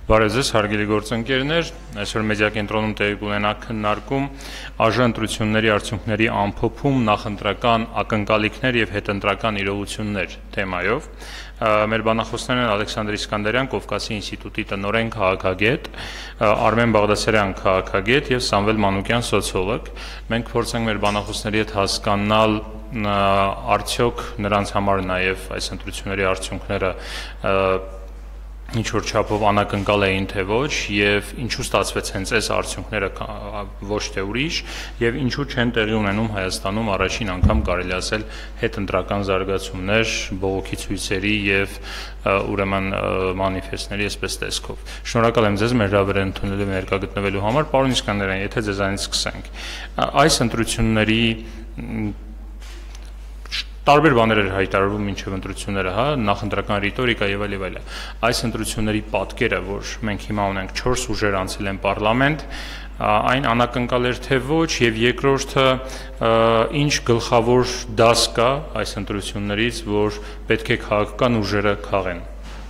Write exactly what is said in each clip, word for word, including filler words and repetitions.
Բարև ձեզ, հարգելի գործընկերներ, այսօր մեդիա կենտրոնում տեղի կունենա քննարկում ԱԺ ընտրությունների արդյունքների ամփոփում, նախընտրական ակնկալիքներ եւ հետընտրական իրողություններ թեմայով։ Մեր բանախոսներն են Ալեքսանդր Իսկանդարյան, Կովկասի ինստիտուտի տնօրեն քաղաքագետ, Արմեն Բաղդասարյան, քաղաքագետ եւ Սամվել Մանուկյան, սոցիոլոգ։ Մենք փորձենք մեր բանախոսների հետ հասկանալ արդյոք նրանց համար նաեւ այս ընտրությունների արդյունքները ինչ-որ չափով անակնկալ էին թե ոչ եւ ինչու ստացվեց հենց այս արդյունքները ոչ թե ուրիշ եւ ինչու չեն տեղի ունենում Հայաստանում առաջին անգամ կարելի ասել հետընտրական զարգացումներ բողոքի ցույցերի եւ ուրեմն մանիֆեստների այսպես տեսքով։ Շնորհակալ եմ ձեզ մեր հրավերն ընդունելու ներկա գտնվելու համար։ Պարոն Իսկանդարյան, եթե ձեզանից սկսենք, այս ընտրությունների տարբեր բաներ էր հայտարարվում մինչև ընտրությունները, հա, նախընտրական ռիտորիկա եւ այլ եւ այլ։ Այս ընտրությունների պատկերը, որ մենք հիմա ունենք չորս ուժեր անցել են պարլամենտ, այն անակնկալ էր թե ոչ եւ երկրորդը ինչ գլխավոր դաս կա այս ընտրություններից, որ պետք է քաղաքական ուժերը քաղեն։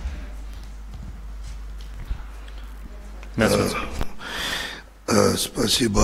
Спасибо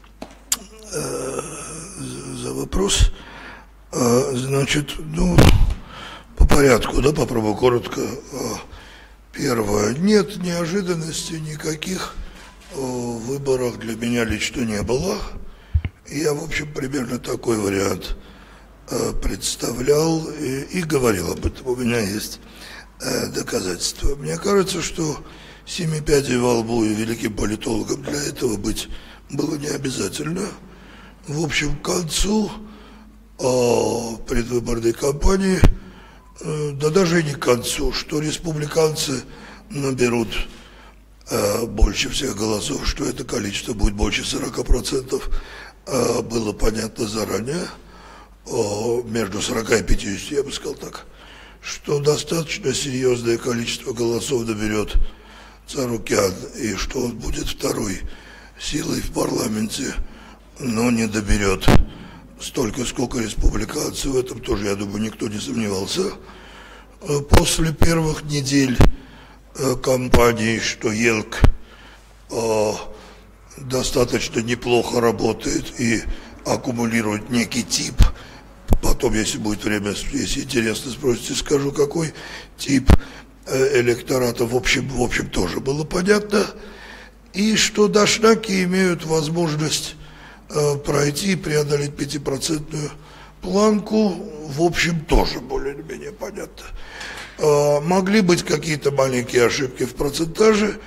за вопрос. Значит, ну, по порядку, да, попробую коротко. Первое. Нет неожиданностей никаких в выборах для меня лично не было. Я, в общем, примерно такой вариант представлял и, и говорил об этом. У меня есть доказательства. Мне кажется, что семи пядей во лбу и великим политологом для этого быть было не обязательно. В общем, к концу предвыборной кампании, да даже и не к концу, что республиканцы наберут больше всех голосов, что это количество будет больше сорока процентов, было понятно заранее, между сорокой и пятьюдесятью, я бы сказал так, что достаточно серьезное количество голосов наберет Царукян, и что он будет второй силой в парламенте, но не доберет столько, сколько республиканцы, в этом тоже, я думаю, никто не сомневался. После первых недель кампании, что Елк достаточно неплохо работает и аккумулирует некий тип, потом, если будет время, если интересно спросите, скажу, какой тип электората, в общем, в общем, тоже было понятно, и что дашнаки имеют возможность пройти и преодолеть пятипроцентную планку, в общем, тоже более-менее понятно. Могли быть какие-то маленькие ошибки в процентаже,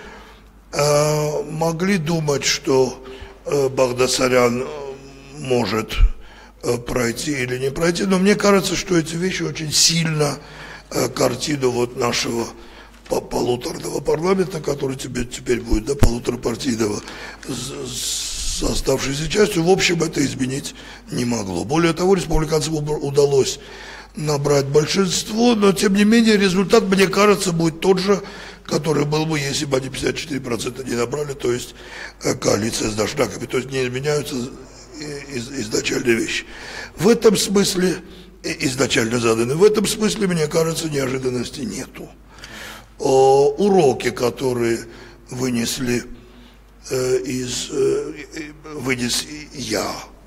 могли думать, что Багдасарян может пройти или не пройти, но мне кажется, что эти вещи очень сильно картину вот нашего полуторного парламента, который теперь, теперь будет, да, полуторапартийного, с оставшейся частью, в общем, это изменить не могло. Более того, республиканцам удалось набрать большинство, но, тем не менее, результат, мне кажется, будет тот же, который был бы, если бы они пятьдесят четыре процента не набрали, то есть коалиция с дашнаками, то есть не изменяются изначальные вещи. В этом смысле, изначально заданы, в этом смысле, мне кажется, неожиданности нету. Уроки, которые вынесли из, вынес я,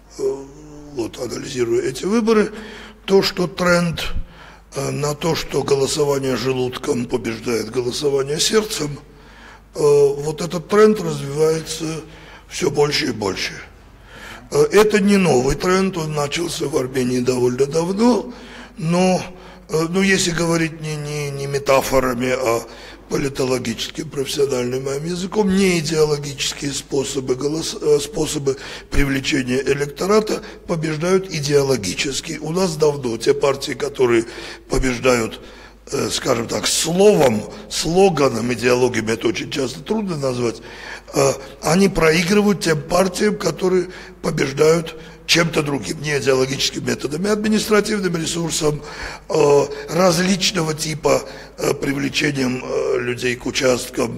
вот анализируя эти выборы, то, что тренд на то, что голосование желудком побеждает голосование сердцем, вот этот тренд развивается все больше и больше. Это не новый тренд, он начался в Армении довольно давно, но, ну, если говорить не, не, не метафорами, а политологическим, профессиональным моим языком, не идеологические способы, голос, способы привлечения электората побеждают идеологически. У нас давно те партии, которые побеждают, скажем так, словом, слоганом, идеологиями, это очень часто трудно назвать, они проигрывают тем партиям, которые побеждают чем-то другим, не идеологическими методами, административным ресурсом, различного типа привлечением людей к участкам,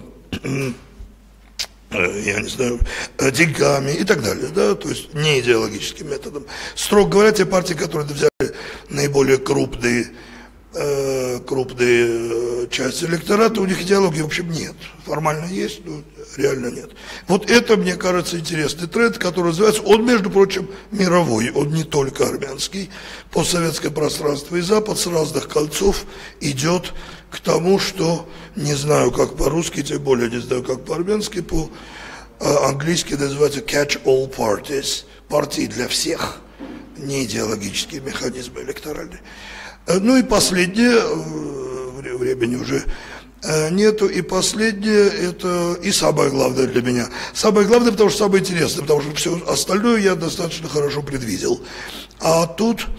я не знаю, деньгами и так далее, да, то есть не идеологическим методом. Строго говоря, те партии, которые взяли наиболее крупные э, крупная часть электората, у них идеологии в общем нет. Формально есть, но реально нет. Вот это, мне кажется, интересный тренд, который называется, он, между прочим, мировой, он не только армянский. Постсоветское пространство и Запад с разных концов идет к тому, что, не знаю, как по-русски, тем более не знаю, как по-армянски, по-английски называется catch-all parties, партии для всех, не идеологические механизмы электоральные. Ну и последнее, времени уже нету, и последнее, это и самое главное для меня. Самое главное, потому что самое интересное, потому что все остальное я достаточно хорошо предвидел. А тут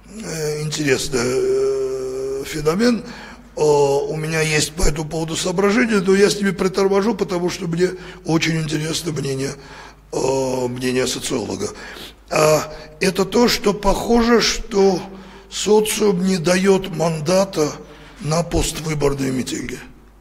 интересный феномен. У меня есть по этому поводу соображения, но я с ними приторможу, потому что мне очень интересно мнение, мнение социолога. Это то, что похоже, что социум не дает мандата на поствыборные митинги.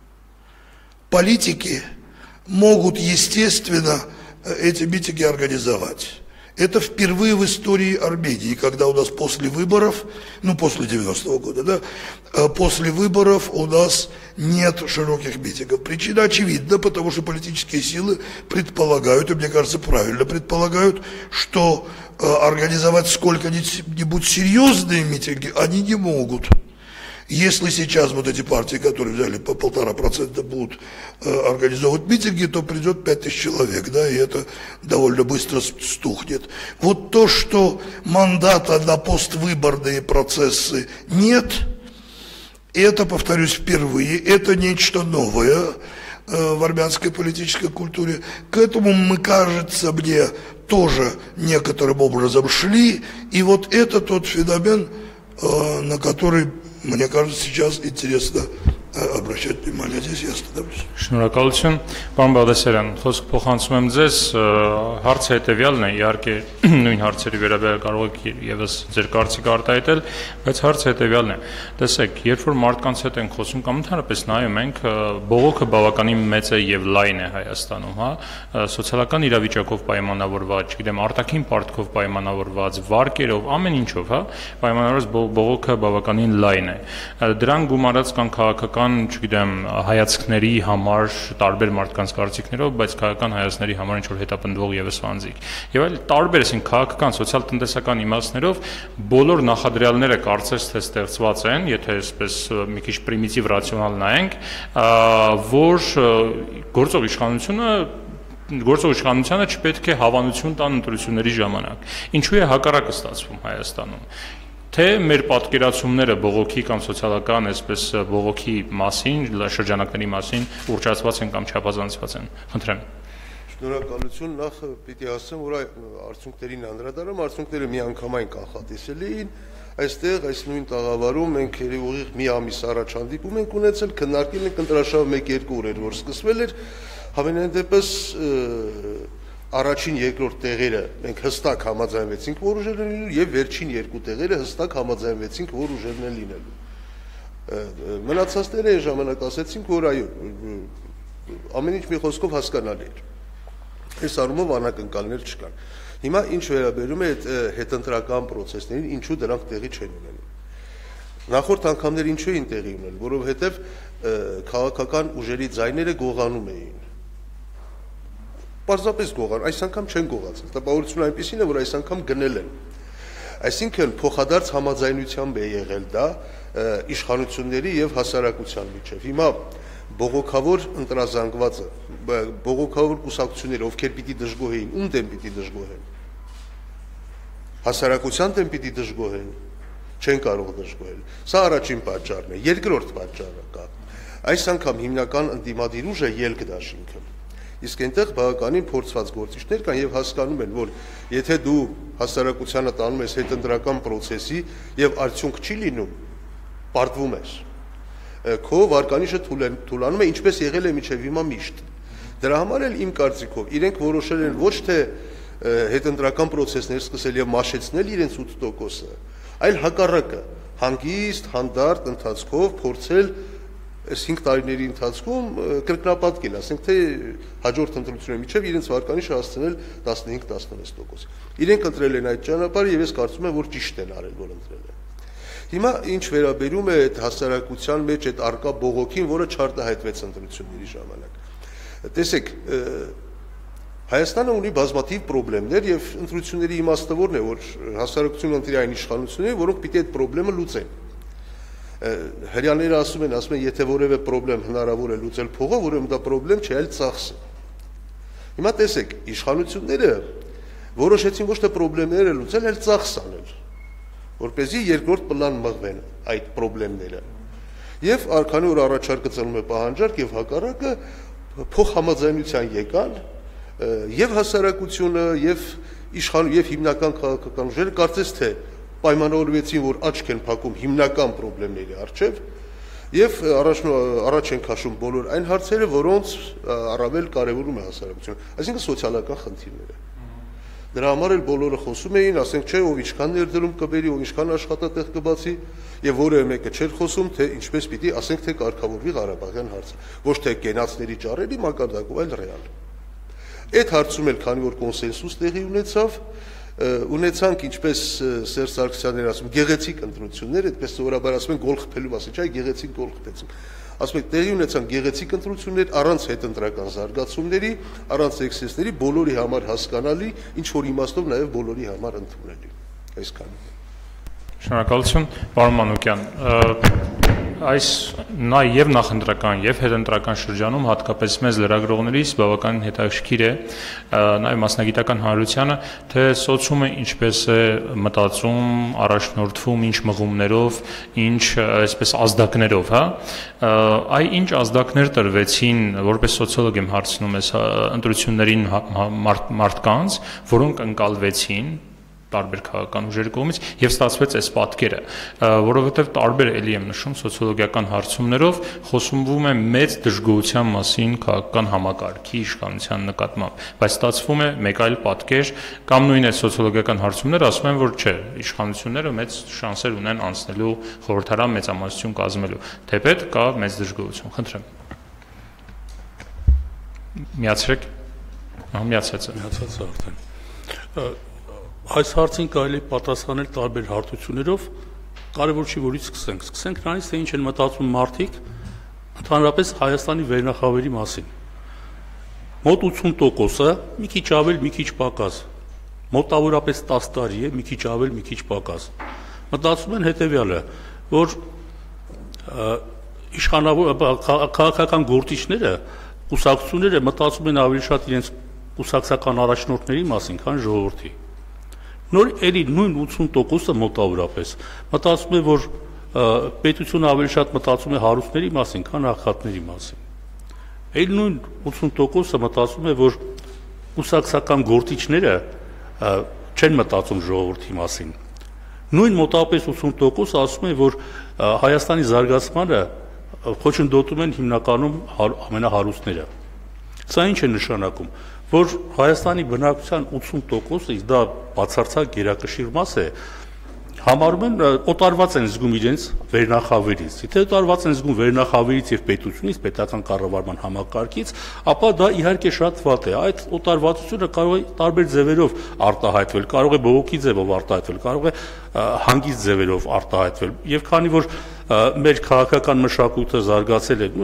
Политики могут, естественно, эти митинги организовать. Это впервые в истории Армении, когда у нас после выборов, ну после девяностого года, да, после выборов у нас нет широких митингов. Причина очевидна, потому что политические силы предполагают, и мне кажется правильно предполагают, что организовать сколько-нибудь серьезные митинги они не могут. Если сейчас вот эти партии, которые взяли по полтора процента, будут э, организовывать митинги, то придет пять тысяч человек, да, и это довольно быстро стухнет. Вот то, что мандата на поствыборные процессы нет, это, повторюсь, впервые, это нечто новое э, в армянской политической культуре. К этому мы, кажется, мне тоже некоторым образом шли, и вот это тот феномен, э, на который, мне кажется, сейчас интересно обращать внимание. Здесь я остановлюсь. Շնորհակալություն, պարոն Բաղդասարյան, խոսք փոխանցում եմ ձեզ, հարցը հետևյալն է, իհարկե նույն հարցերի վերաբերյալ կարող եք եւս ձեր կարծիքը արտահայտել, բայց հարցը հետևյալն է. Տեսեք, երբ որ մարդկանց հետ ենք խոսում կամ ընդհանրապես նայում ենք, բողոքը բավականին մեծ է եւ լայն է Հայաստանում, հա, սոցիալական իրավիճակով պայմանավորված, չգիտեմ, արտաքին պարտքով պայմանավորված, վարկերով, ամեն ինչով, հա, պայմանավորված բողոքը բավականին լայն է։ Դրան գումարած կան քաղաքական, չգիտեմ, հայացքների համար, տարբեր մարդկանց կարծիքներով, բայց քաղաքական հայացքների համար ինչ որ հետապնդվող եւս անձիկ։ Եվ այլ տարբեր, այսինքն քաղաքական, սոցիալ-տնտեսական իմաստներով բոլոր նախադրյալները կարծես թե ստեղծված են, եթե այսպես մի քիչ պրիմիտիվ ռացիոնալ նայենք, որ գործող իշխանությունը գործող իշխանությանը չպետք է հավանություն տան ընտրությունների ժամանակ։ Ինչու է հակառակը ստացվում Հայաստանում։ Թե մեր պատկերացումները բողոքի կամ սոցիալական այսպես բողոքի մասին, շրջանակների մասին ուռճացված են կամ չափազանցված են։ Խնդրեմ։ Շնորհակալություն, նախ պիտի ասեմ, որ արդյունքներին անդրադառնամ, արդյունքները միանգամայն կանխատեսելի էին։ Այստեղ այս նույն տաղավարում մենք ուղիղ մի ամիս առաջ հանդիպում ենք ունեցել, քննարկել ենք ընտրաշավ մեկ-երկու օրեր, որ սկսվել էր, հավանեն դեպս առաջին երկրորդ տեղերը մենք հստակ համաձայնվեցինք, որ ուժերն են լինելու, եւ վերջին երկու տեղերը հստակ համաձայնվեցինք, որ ուժերն են լինելու։ Մնացածները այն ժամանակ ասեցինք, որ այո, ամեն ինչ մի խոսքով հասկանալի էր։ Այս առումով անակնկալներ չկան։ Հիմա ինչ վերաբերում է այդ հետընտրական process-ներին, ինչու դրանք տեղի չեն ունենում։ Նախորդ անգամներ ինչու էին տեղի ունենում, որովհետեւ քաղաքական ուժերի ձայները գողանում էին։ Պարզապես գողան, այս անգամ չեն գողացել, տպավորությունը այնպիսին է, որ այս անգամ գնել են։ Այսինքն փոխադարձ համաձայնությամբ է եղել դա իշխանությունների եւ հասարակության միջեւ։ Հիմա բողոքավոր ընտրազանգվածը, բողոքավոր կուսակցությունները, ովքեր պիտի դժգոհեին, ում դեմ պիտի դժգոհեն։ Հասարակության դեմ պիտի դժգոհեն, չեն կարող դժգոհել։ Սա առաջին պատճառն է, երկրորդ պատճառը կա։ Այս անգամ հիմնական ընդդիմադիր ուժը ելք դաշինքը։ Իսկ այնտեղ բավականին փորձված գործիչներ կան եւ հասկանում են, որ եթե դու հասարակությանը տանում ես հետընտրական process-ի եւ արդյունք չի լինում, պարտվում ես։ Քո վարկանիշը թուլանում է, ինչպես եղել է մինչեւ հիմա միշտ։ Դրա համար էլ իմ կարծիքով իրենք որոշել են ոչ թե հետընտրական process-ներ սկսել եւ մաշեցնել իրենց ութ տոկոսը, այլ հակառակը, հանգիստ, հանդարտ ընթացքով փորձել այս հինգ տարիների ընթացքում կրկնապատկել, ասենք թե հաջորդ ընտրությունների միջև իրենց վարկանիշը հասցնել տասնհինգ տասնվեց տոկոս։ Իրենք ընտրել են այդ ճանապարհը եւ ես կարծում եմ, որ ճիշտ են արել, որ ընտրել են։ Հիմա ինչ վերաբերում է այդ հասարակության մեջ այդ արկա բողոքին, որը չարտահայտվեց ընտրությունների ժամանակ։ Տեսեք, Հայաստանը ունի բազմաթիվ խնդիրներ եւ ընտրությունների իմաստը որն է, որ հասարակությունը ընտրի այն իշխանությունները, որոնք պիտի այդ խնդրը լուծեն։ Հрьяաները ասում են, ասում են, եթե որևէ խնդրեմ հնարավոր է լուծել փողով, ուրեմն դա խնդրեմ չէ, այլ ծախսը։ Հիմա տեսեք, իշխանությունները որոշեցին ոչ թե խնդիրները լուծել, այլ ծախս անել, որպեսզի երկրորդ պլան մղվեն այդ խնդիրները։ Եվ քանի որ առաջարկը ծնում է պահանջարկ եւ հակառակը փոխհամաձայնության եկան, եւ հասարակությունը եւ իշխան եւ հիմնական քաղաքական ուժերը կարծես թե պայմանավորվեցին, որ աչք են փակում հիմնական խնդիրների առջև եւ առաջ առաջ են քաշում բոլոր այն հարցերը, որոնց առավել կարեւորում է հասարակությունը, այսինքն սոցիալական խնդիրները։ Դրա համար էլ բոլորը խոսում էին, ասենք չէ, ով ինչքան ներդրում կբերի, ով ինչքան աշխատատեղ կբացի, եւ որևէ մեկը չէր խոսում, թե ինչպես պիտի, ասենք թե կարգավորվի Ղարաբաղյան հարցը, ոչ թե կենացների ճառերի մակարդակով, այլ ռեալ։ Այդ հարցում էլ քանի որ կոնսենսուս տեղի ունեցավ, ունեցանք ինչպես Սերժ Սարգսյանն էր ասում, գեղեցիկ ընտրություններ, այդպես սովորաբար ասում են գոլ խփելու մասին, չէ, գեղեցիկ գոլ խփեցին։ Ասում եք, տեղի ունեցան գեղեցիկ ընտրություններ առանց հետընտրական զարգացումների, առանց էքսեսների, բոլորի համար հասկանալի, ինչ որ իմաստով նաև բոլորի համար ընդունելի։ Այսքանը։ Շնորհակալություն, պարոն Մանուկյան։ Այս նա եւ նախընտրական եւ հետընտրական շրջանում հատկապես մեզ լրագրողներից բավականին հետաքրքիր է նաեւ մասնագիտական հանրությանը, թե սոցիումը ինչպես է մտածում, առաջնորդվում, ինչ մղումներով, ինչ այսպես ազդակներով, հա, այ ինչ ազդակներ տրվեցին, որպես սոցիոլոգ եմ հարցնում ես ընտրություններին մարդկանց, որոնք ընկալվեցին տարբեր քաղաքական ուժերի կողմից եւ ստացվեց այս պատկերը, որովհետեւ տարբեր էլի եմ նշում սոցիոլոգիական հարցումներով խոսվում է մեծ դժգոհության մասին քաղաքական համակարգի իշխանության նկատմամբ, բայց ստացվում է մեկ այլ պատկեր կամ նույն այդ սոցիոլոգիական հարցումները ասում են, որ չէ, իշխանությունները մեծ շանսեր ունեն անցնելու խորհրդարան մեծամասնություն կազմելու, թեպետ կա մեծ դժգոհություն։ Խնդրեմ։ Միացրեք։ Ահա միացած է։ Միացած է արդեն։ Այս հարցին կարելի է պատասխանել տարբեր հարթություններով, կարևոր չի որից սկսենք։ Սկսենք նրանից, թե ինչ են մտածում մարդիկ ընդհանրապես Հայաստանի վերնախավերի մասին։ Մոտ ութսուն տոկոսը մի քիչ ավել, մի քիչ պակաս, մոտավորապես տասը տարի է, մի քիչ ավել, մի քիչ պակաս։ Մտածում են հետևյալը, որ իշխանավոր քաղաքական գործիչները, կուսակցությունները մտածում են ավելի շատ իրենց կուսակցական առաջնորդների մասին, քան ժողովրդի։ Նոր էլի նույն ութսուն տոկոսը մոտավորապես մտածում է, որ պետությունը ավելի շատ մտածում է հարուստների մասին, քան աղքատների մասին։ Էլ նույն ութսուն տոկոսը մտածում է, որ կուսակցական գործիչները չեն մտածում ժողովրդի մասին։ Նույն մոտավորապես ութսուն տոկոսը ասում է, որ Հայաստանի զարգացմանը խոչընդոտում են հիմնականում ամենահարուստները։ Սա ինչ է նշանակում, որ Հայաստանի բնակչության ութսուն տոկոսը, իսկ դա բացարձակ գերակշիռ մաս է, համարում են օտարված են զգում իրենց վերնախավերից։ Եթե օտարված են զգում վերնախավերից եւ պետությունից, պետական կառավարման համակարգից, ապա դա իհարկե շատ վատ է։ Այդ օտարվածությունը կարող է տարբեր ձևերով արտահայտվել, կարող է բողոքի ձևով արտահայտվել, կարող է հանգիստ ձևերով արտահայտվել։ Եվ քանի որ մեր քաղաքական մշակույթը զարգացել է,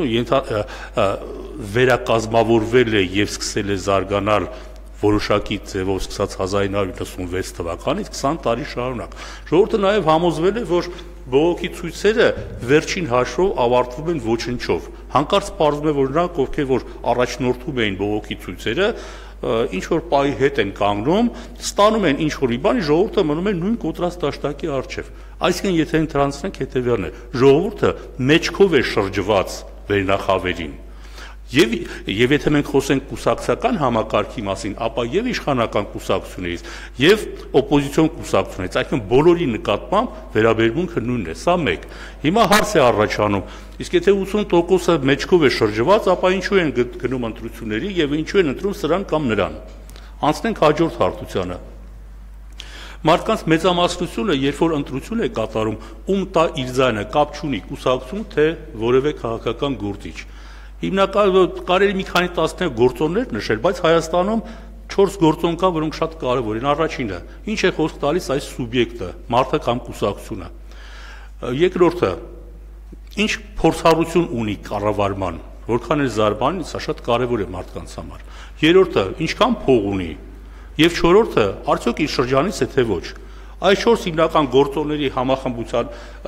վերակազմավորվել է եւ սկսել է զարգանալ որոշակի ձևով սկսած հազար ինը հարյուր նվաթ թվականից քսան տարի շարունակ։ Ժողովուրդը նաև համոզվել է, որ բողոքի ցույցերը վերջին հաշվով ավարտվում են ոչնչով։ Հանկարծ պարզվում է, որ նրանք, ովքեր որ առաջնորդում էին բողոքի ցույցերը, ինչ որ պահի հետ են կանգնում, ստանում են ինչ որ բանի, ժողովուրդը մնում է նույն կոտրած դաշտակի առջև։ Այսինքն, եթե ընդրանցնենք հետևյալն է, ժողովուրդը մեջքով է շրջված վերնախավերին։ Եվ եւ եթե մենք խոսենք կուսակցական համակարգի մասին, ապա եւ իշխանական կուսակցություններից եւ օպոզիցիոն կուսակցություններից, այսինքն բոլորի նկատմամբ վերաբերմունքը նույնն է, սա մեկ։ Հիմա հարց է առաջանում, իսկ եթե ութսուն տոկոսը մեջքով է շրջված, ապա ինչու են գնում ընտրությունների եւ ինչու են ընտրում սրան կամ նրան։ Անցնենք հաջորդ հարթությանը։ Մարդկանց մեծամասնությունը, երբ որ ընտրություն է կատարում, ում տա իր ձայնը, կապ չունի կուսակցություն, թե որևէ քաղաքական գործիչ։ Հիմնականում կարելի մի քանի տասնյակ գործոններ նշել, բայց Հայաստանում չորս գործոն կա, որոնք շատ կարևոր են։ Առաջինը, ինչ է խոսք տալիս այս սուբյեկտը, մարդը կամ կուսակցությունը։ Երկրորդը, ինչ փորձառություն ունի կառավարման, որքան էլ զարգանալի, սա շատ կարևոր է մարդկանց համար։ Երրորդը, ինչքան փող ունի, եւ չորրորդը, արդյոք իր շրջանից է թե ոչ։ Այս չորս հիմնական գործոնների համախմբության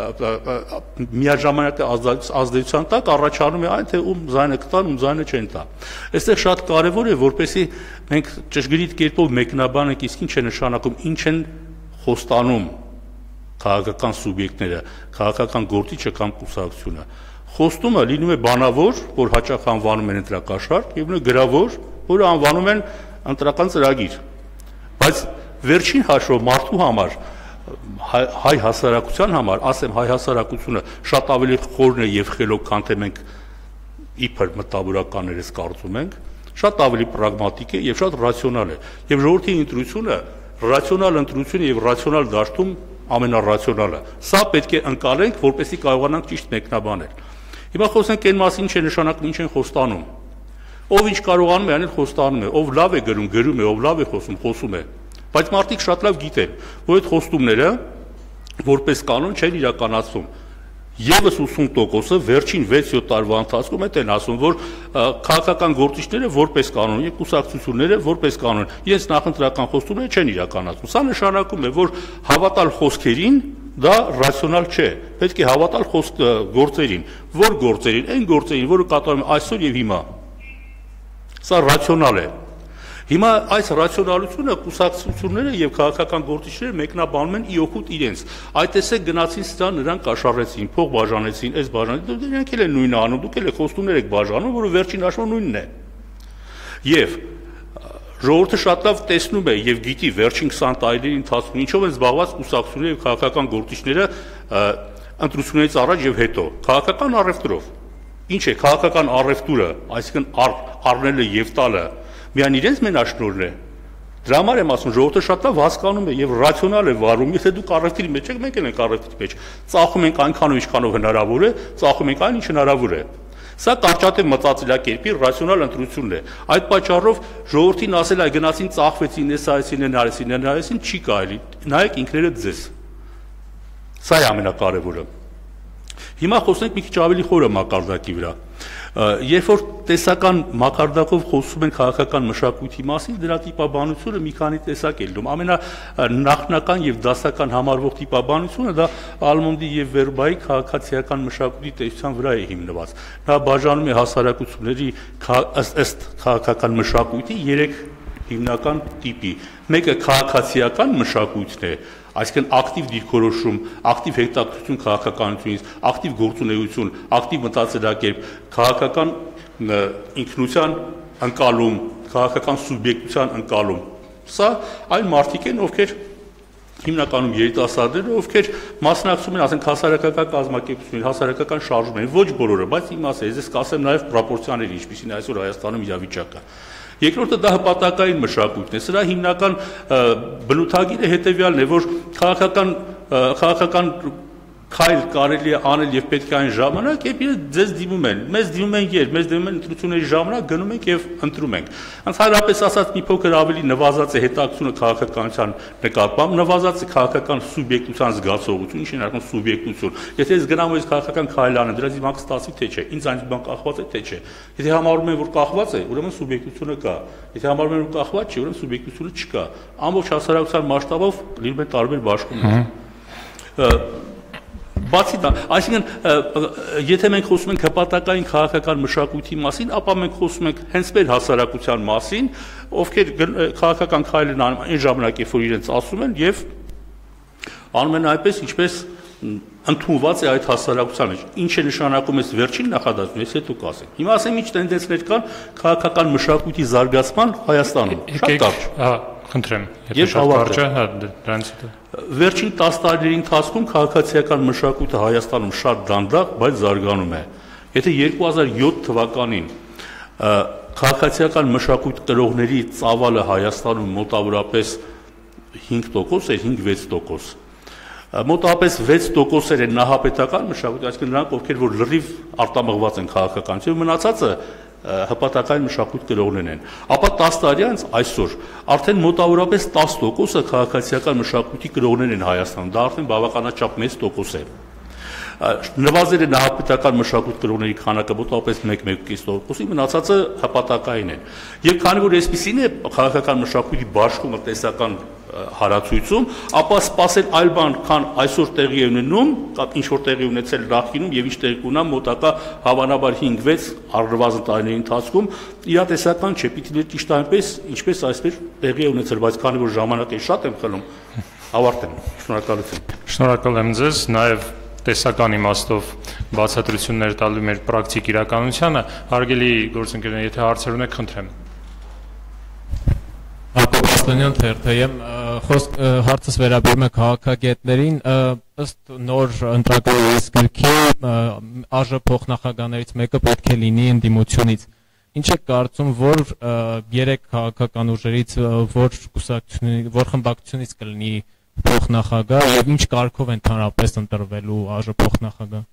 միաժամանակ ազդեցության տակ առաջանում է այն, թե ում ձայնը կտան, ում ձայնը չեն տա։ Այստեղ շատ կարևոր է, որպեսզի մենք ճշգրիտ կերպով մեկնաբանենք, իսկ ինչ է նշանակում, ինչ են խոստանում քաղաքական սուբյեկտները, քաղաքական գործիչը կամ կուսակցությունը։ Խոստումը լինում է բանավոր, որ հաճախ անվանում են ընտրակաշարք, եւ նույն գրավոր, որը անվանում են ընտրական ծրագիր։ Բայց վերջին հաշվով մարդու համար, հայ հասարակության համար, ասեմ, հայ հասարակությունը շատ ավելի խորն է եւ խելոք, քան թե մենք իբր մտավորականներս կարծում ենք, շատ ավելի պրագմատիկ է եւ շատ ռացիոնալ է։ Եվ ժողովրդի ընտրությունը, ռացիոնալ ընտրությունը եւ ռացիոնալ դաշտում ամենառացիոնալը։ Սա պետք է ընկալենք, որպեսզի կարողանանք ճիշտ մեկնաբանել։ Հիմա խոսենք այն մասին, ինչ է նշանակում, ինչ են խոստանում։ Ով ինչ կարողանում է, անել խոստանում է, ով լավ է գրում, գրում է, ով լավ է խոսում, խոսում է։ Բայց մարդիկ շատ լավ գիտեն, որ այդ խոստումները որպես կանոն չեն իրականացվում։ Եվս ութսուն տոկոսը վերջին վեց-յոթ տարվա ընթացքում այդ են ասում, որ քաղաքական գործիչները որպես կանոն եւ կուսակցությունները որպես կանոն իրենց նախընտրական խոստումները չեն իրականացնում։ Սա նշանակում է, որ հավատալ խոսքերին դա ռացիոնալ չէ։ Պետք է հավատալ խոսք գործերին։ Որ գործերին, այն գործերին, որը կատարում են այսօր եւ հիմա։ Սա ռացիոնալ է։ Հիմա այս ռացիոնալությունը կուսակցությունները եւ քաղաքական գործիչները մեկնաբանում են ի օգուտ իրենց։ Այդ տեսեք գնացին սա նրանք կաշառեցին, փող բաժանեցին, այս բաժանեցին, նրանք էլ են նույնը անում, դուք էլ եք խոստումներ եք բաժանում, որը վերջին հաշվով նույնն է։ Եվ ժողովուրդը շատ լավ տեսնում է եւ գիտի վերջին քսան տարիների ընթացքում ինչով են զբաղված կուսակցությունները եւ քաղաքական գործիչները ընտրություններից առաջ եւ հետո։ Քաղաքական առևտրով։ Ինչ է քաղաքական առևտուրը, այսինքն առնելը եւ տալը միայն իրենց մենաշնորհն է։ Դրա համար եմ ասում, ժողովուրդը շատ լավ հասկանում է եւ ռացիոնալ է վարում, եթե դուք առևտրի մեջ եք, մենք էլ ենք առևտրի մեջ։ Ծախում ենք այնքանով, ինչքանով հնարավոր է, ծախում ենք այն, ինչ հնարավոր է։ Սա կարճատև մտածելակերպի ռացիոնալ ընտրությունն է։ Այդ պատճառով ժողովրդին ասել այ գնացին ծախվեցին, նեսարեցին, նարեցին, նարեցին, չի կարելի։ Նայեք ինքներդ ձեզ։ Սա է ամենակարևորը։ Հիմա խոսենք մի քիչ ավելի խորը մակարդակի վրա։ Երբ որ տեսական մակարդակով խոսում են քաղաքական մշակույթի մասին, դրա տիպաբանությունը մի քանի տեսակ է լինում։ Ամենանախնական եւ դասական համարվող տիպաբանությունը դա Ալմոնդի եւ Վերբայի քաղաքացիական մշակույթի տեսության վրա է հիմնված։ Նա բաժանում է հասարակությունների ըստ քաղաքական մշակույթի երեք հիմնական տիպի։ Մեկը քաղաքացիական մշակույթն է, այսինքն ակտիվ դիրքորոշում, ակտիվ հետաքրքրություն քաղաքականությունից, ակտիվ գործունեություն, ակտիվ մտածելակերպ, քաղաքական ինքնության ընկալում, քաղաքական սուբյեկտության ընկալում։ Սա այն մարդիկ են, ովքեր հիմնականում երիտասարդները, ովքեր մասնակցում են, ասենք, հասարակական կազմակերպությունների, հասարակական շարժումների, ոչ բոլորը, բայց իմաստ է, ես կասեմ նաև պրոպորցիաների, ինչպիսին այսօր Հայաստանում իրավիճակը։ Երկրորդը դա հպատակային մշակույթն է։ Սրա հիմնական բնութագիրը հետևյալն է, որ քաղաքական քաղաքական քայլ կարելի է անել եւ պետք է այն ժամանակ, երբ իրենք ձեզ դիմում են, մեզ դիմում են երբ, մեզ դիմում են ընտրությունների ժամանակ, գնում ենք եւ ընտրում ենք։ Ընդհանրապես ասած, մի փոքր ավելի նվազած է հետաքրությունը քաղաքականության նկատմամբ, նվազած է քաղաքական սուբյեկտության զգացողություն, ինչի նշանակում սուբյեկտություն։ Եթե ես գնամ ու ես քաղաքական քայլ անեմ, դրանից իմ կստացվի թե չէ, ինձ այն բան կախված է թե չէ։ Եթե համարում են, որ կախված է, ուրեմն սուբյեկտությունը կա։ Եթե համարում են, որ կախված չի, ուրեմն սուբյեկտությունը չկա։ Ամբողջ հասարակության մասշտաբով լինում են տարբեր բաշխումներ։ Բացի դա, այսինքն եթե մենք խոսում ենք հպատակային քաղաքական մշակույթի մասին, ապա մենք խոսում ենք հենց մեր հասարակության մասին, ովքեր քաղաքական քայլ են անում այն ժամանակ, երբ որ իրենց ասում են եւ անում են այնպես, ինչպես ընդունված է այդ հասարակության մեջ։ Ինչ է նշանակում այս վերջին նախադասությունը, ես հետո կասեմ։ Հիմա ասեմ ինչ տենդենսներ կան քաղաքական մշակույթի զարգացման Հայաստանում։ Շատ կարճ։ Ահա, խնդրեմ, եթե շատ կարճ է, հա, դրանից հետո։ Վերջին տասը տարիների ընթացքում քաղաքացիական մշակույթը Հայաստանում շատ դանդաղ, բայց զարգանում է։ Եթե երկու հազար յոթ թվականին քաղաքացիական մշակույթ կրողների ծավալը Հայաստանում մոտավորապես հինգ տոկոս էր, հինգ-վեց տոկոս։ Մոտավորապես վեց տոկոսեր են նահապետական մշակույթ, այսինքն նրանք, ովքեր որ լրիվ արտամղված են քաղաքականությամբ, մնացածը հպատակային մշակույթ կրողներն են։ Ապա տասը տարի անց այսօր արդեն մոտավորապես տասը տոկոսը քաղաքացիական մշակույթի կրողներ են Հայաստանում, դա արդեն բավականաչափ մեծ տոկոս է։ նվազել է նահատական մշակույթ կրողների քանակը մոտավորապես մեկ մեկ կես տոկոսի, մնացածը հպատակային են։ Եվ քանի որ այսպեսին է քաղաքական մշակույթի բաշխումը տեսական հարացույցում, ապա սпасել այլ բան, քան այսօր տեղի է ունենում, կամ ինչ որ տեղի ունեցել նախկինում եւ ինչ տեղի կունա մոտակա հավանաբար հինգ վեց առնվազն տարիների ընթացքում, իրատեսական չէ, պիտի դեր ճիշտ այնպես, ինչպես այսպես տեղի է ունեցել, բայց քանի որ ժամանակը շատ եմ խլում, ավարտեմ։ Շնորհակալություն։ Շնորհակալ եմ ձեզ, նաև տեսական իմաստով բացատրություններ տալու մեր պրակտիկ իրականությանը, հարգելի գործընկերներ, եթե հարցեր ունեք, խնդրեմ։ Ապոստանյան թերթեմ, խոսք հարցս վերաբերում է քաղաքագետներին, ըստ նոր ընտրական գրքի ԱԺ փոխնախագահներից մեկը պետք է լինի ընդդիմությունից։ Ինչ է կարծում, որ երեք քաղաքական ուժերից որ կուսակցությունից, որ խմբակցությունից կլինի փոխնախագահ եւ ինչ կարգով ընդհանրապես ընտրվելու ԱԺ փոխնախագահ։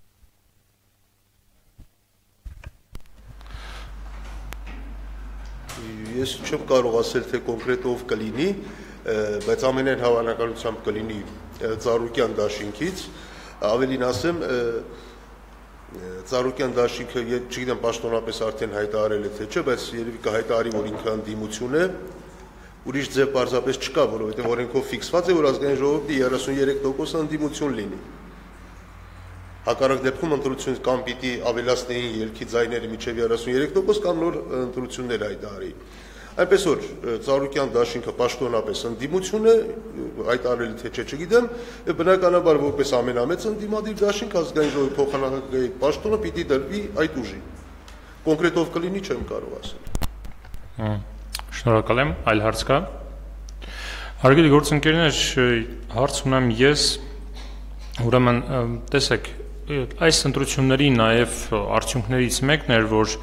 Ես չեմ կարող ասել, թե կոնկրետ ով կլինի, բայց ամենայն հավանականությամբ կլինի Ծառուկյան դաշինքից, ավելին ասեմ, Ծառուկյան դաշինքը, չգիտեմ պաշտոնապես արդեն հայտարարել է թե չէ, բայց երևի կհայտարարի, որ ինքը ընդդիմություն է, ուրիշ ձև պարզապես չկա, որովհետև օրենքով ֆիքսված է, որ ազգային ժողովի երեսուններեք տոկոս ընդդիմություն լինի։ Հակառակ դեպքում ընտրությունից կամ պիտի ավելացնեին ելքի ձայները մինչև երեսուններեք տոկոս կամ նոր ընտրություններ հայտարարի։ Այնպես որ Ծառուկյան դաշինքը պաշտոնապես ընդդիմություն է, հայտարարելի թե չէ չգիտեմ, եւ բնականաբար որպես ամենամեծ ընդդիմադիր դաշինք ազգային ժողովի փոխանակագահի պաշտոնը պիտի դրվի այդ ուժին։ Կոնկրետ ով կլինի չեմ կարող ասել։ Շնորհակալ եմ, այլ հարց կա։ Հարգելի գործընկերներ, հարց ունեմ ես, ուրեմն տեսեք, այս ընտրությունների նաև արդյունքներից մեկն էր, որ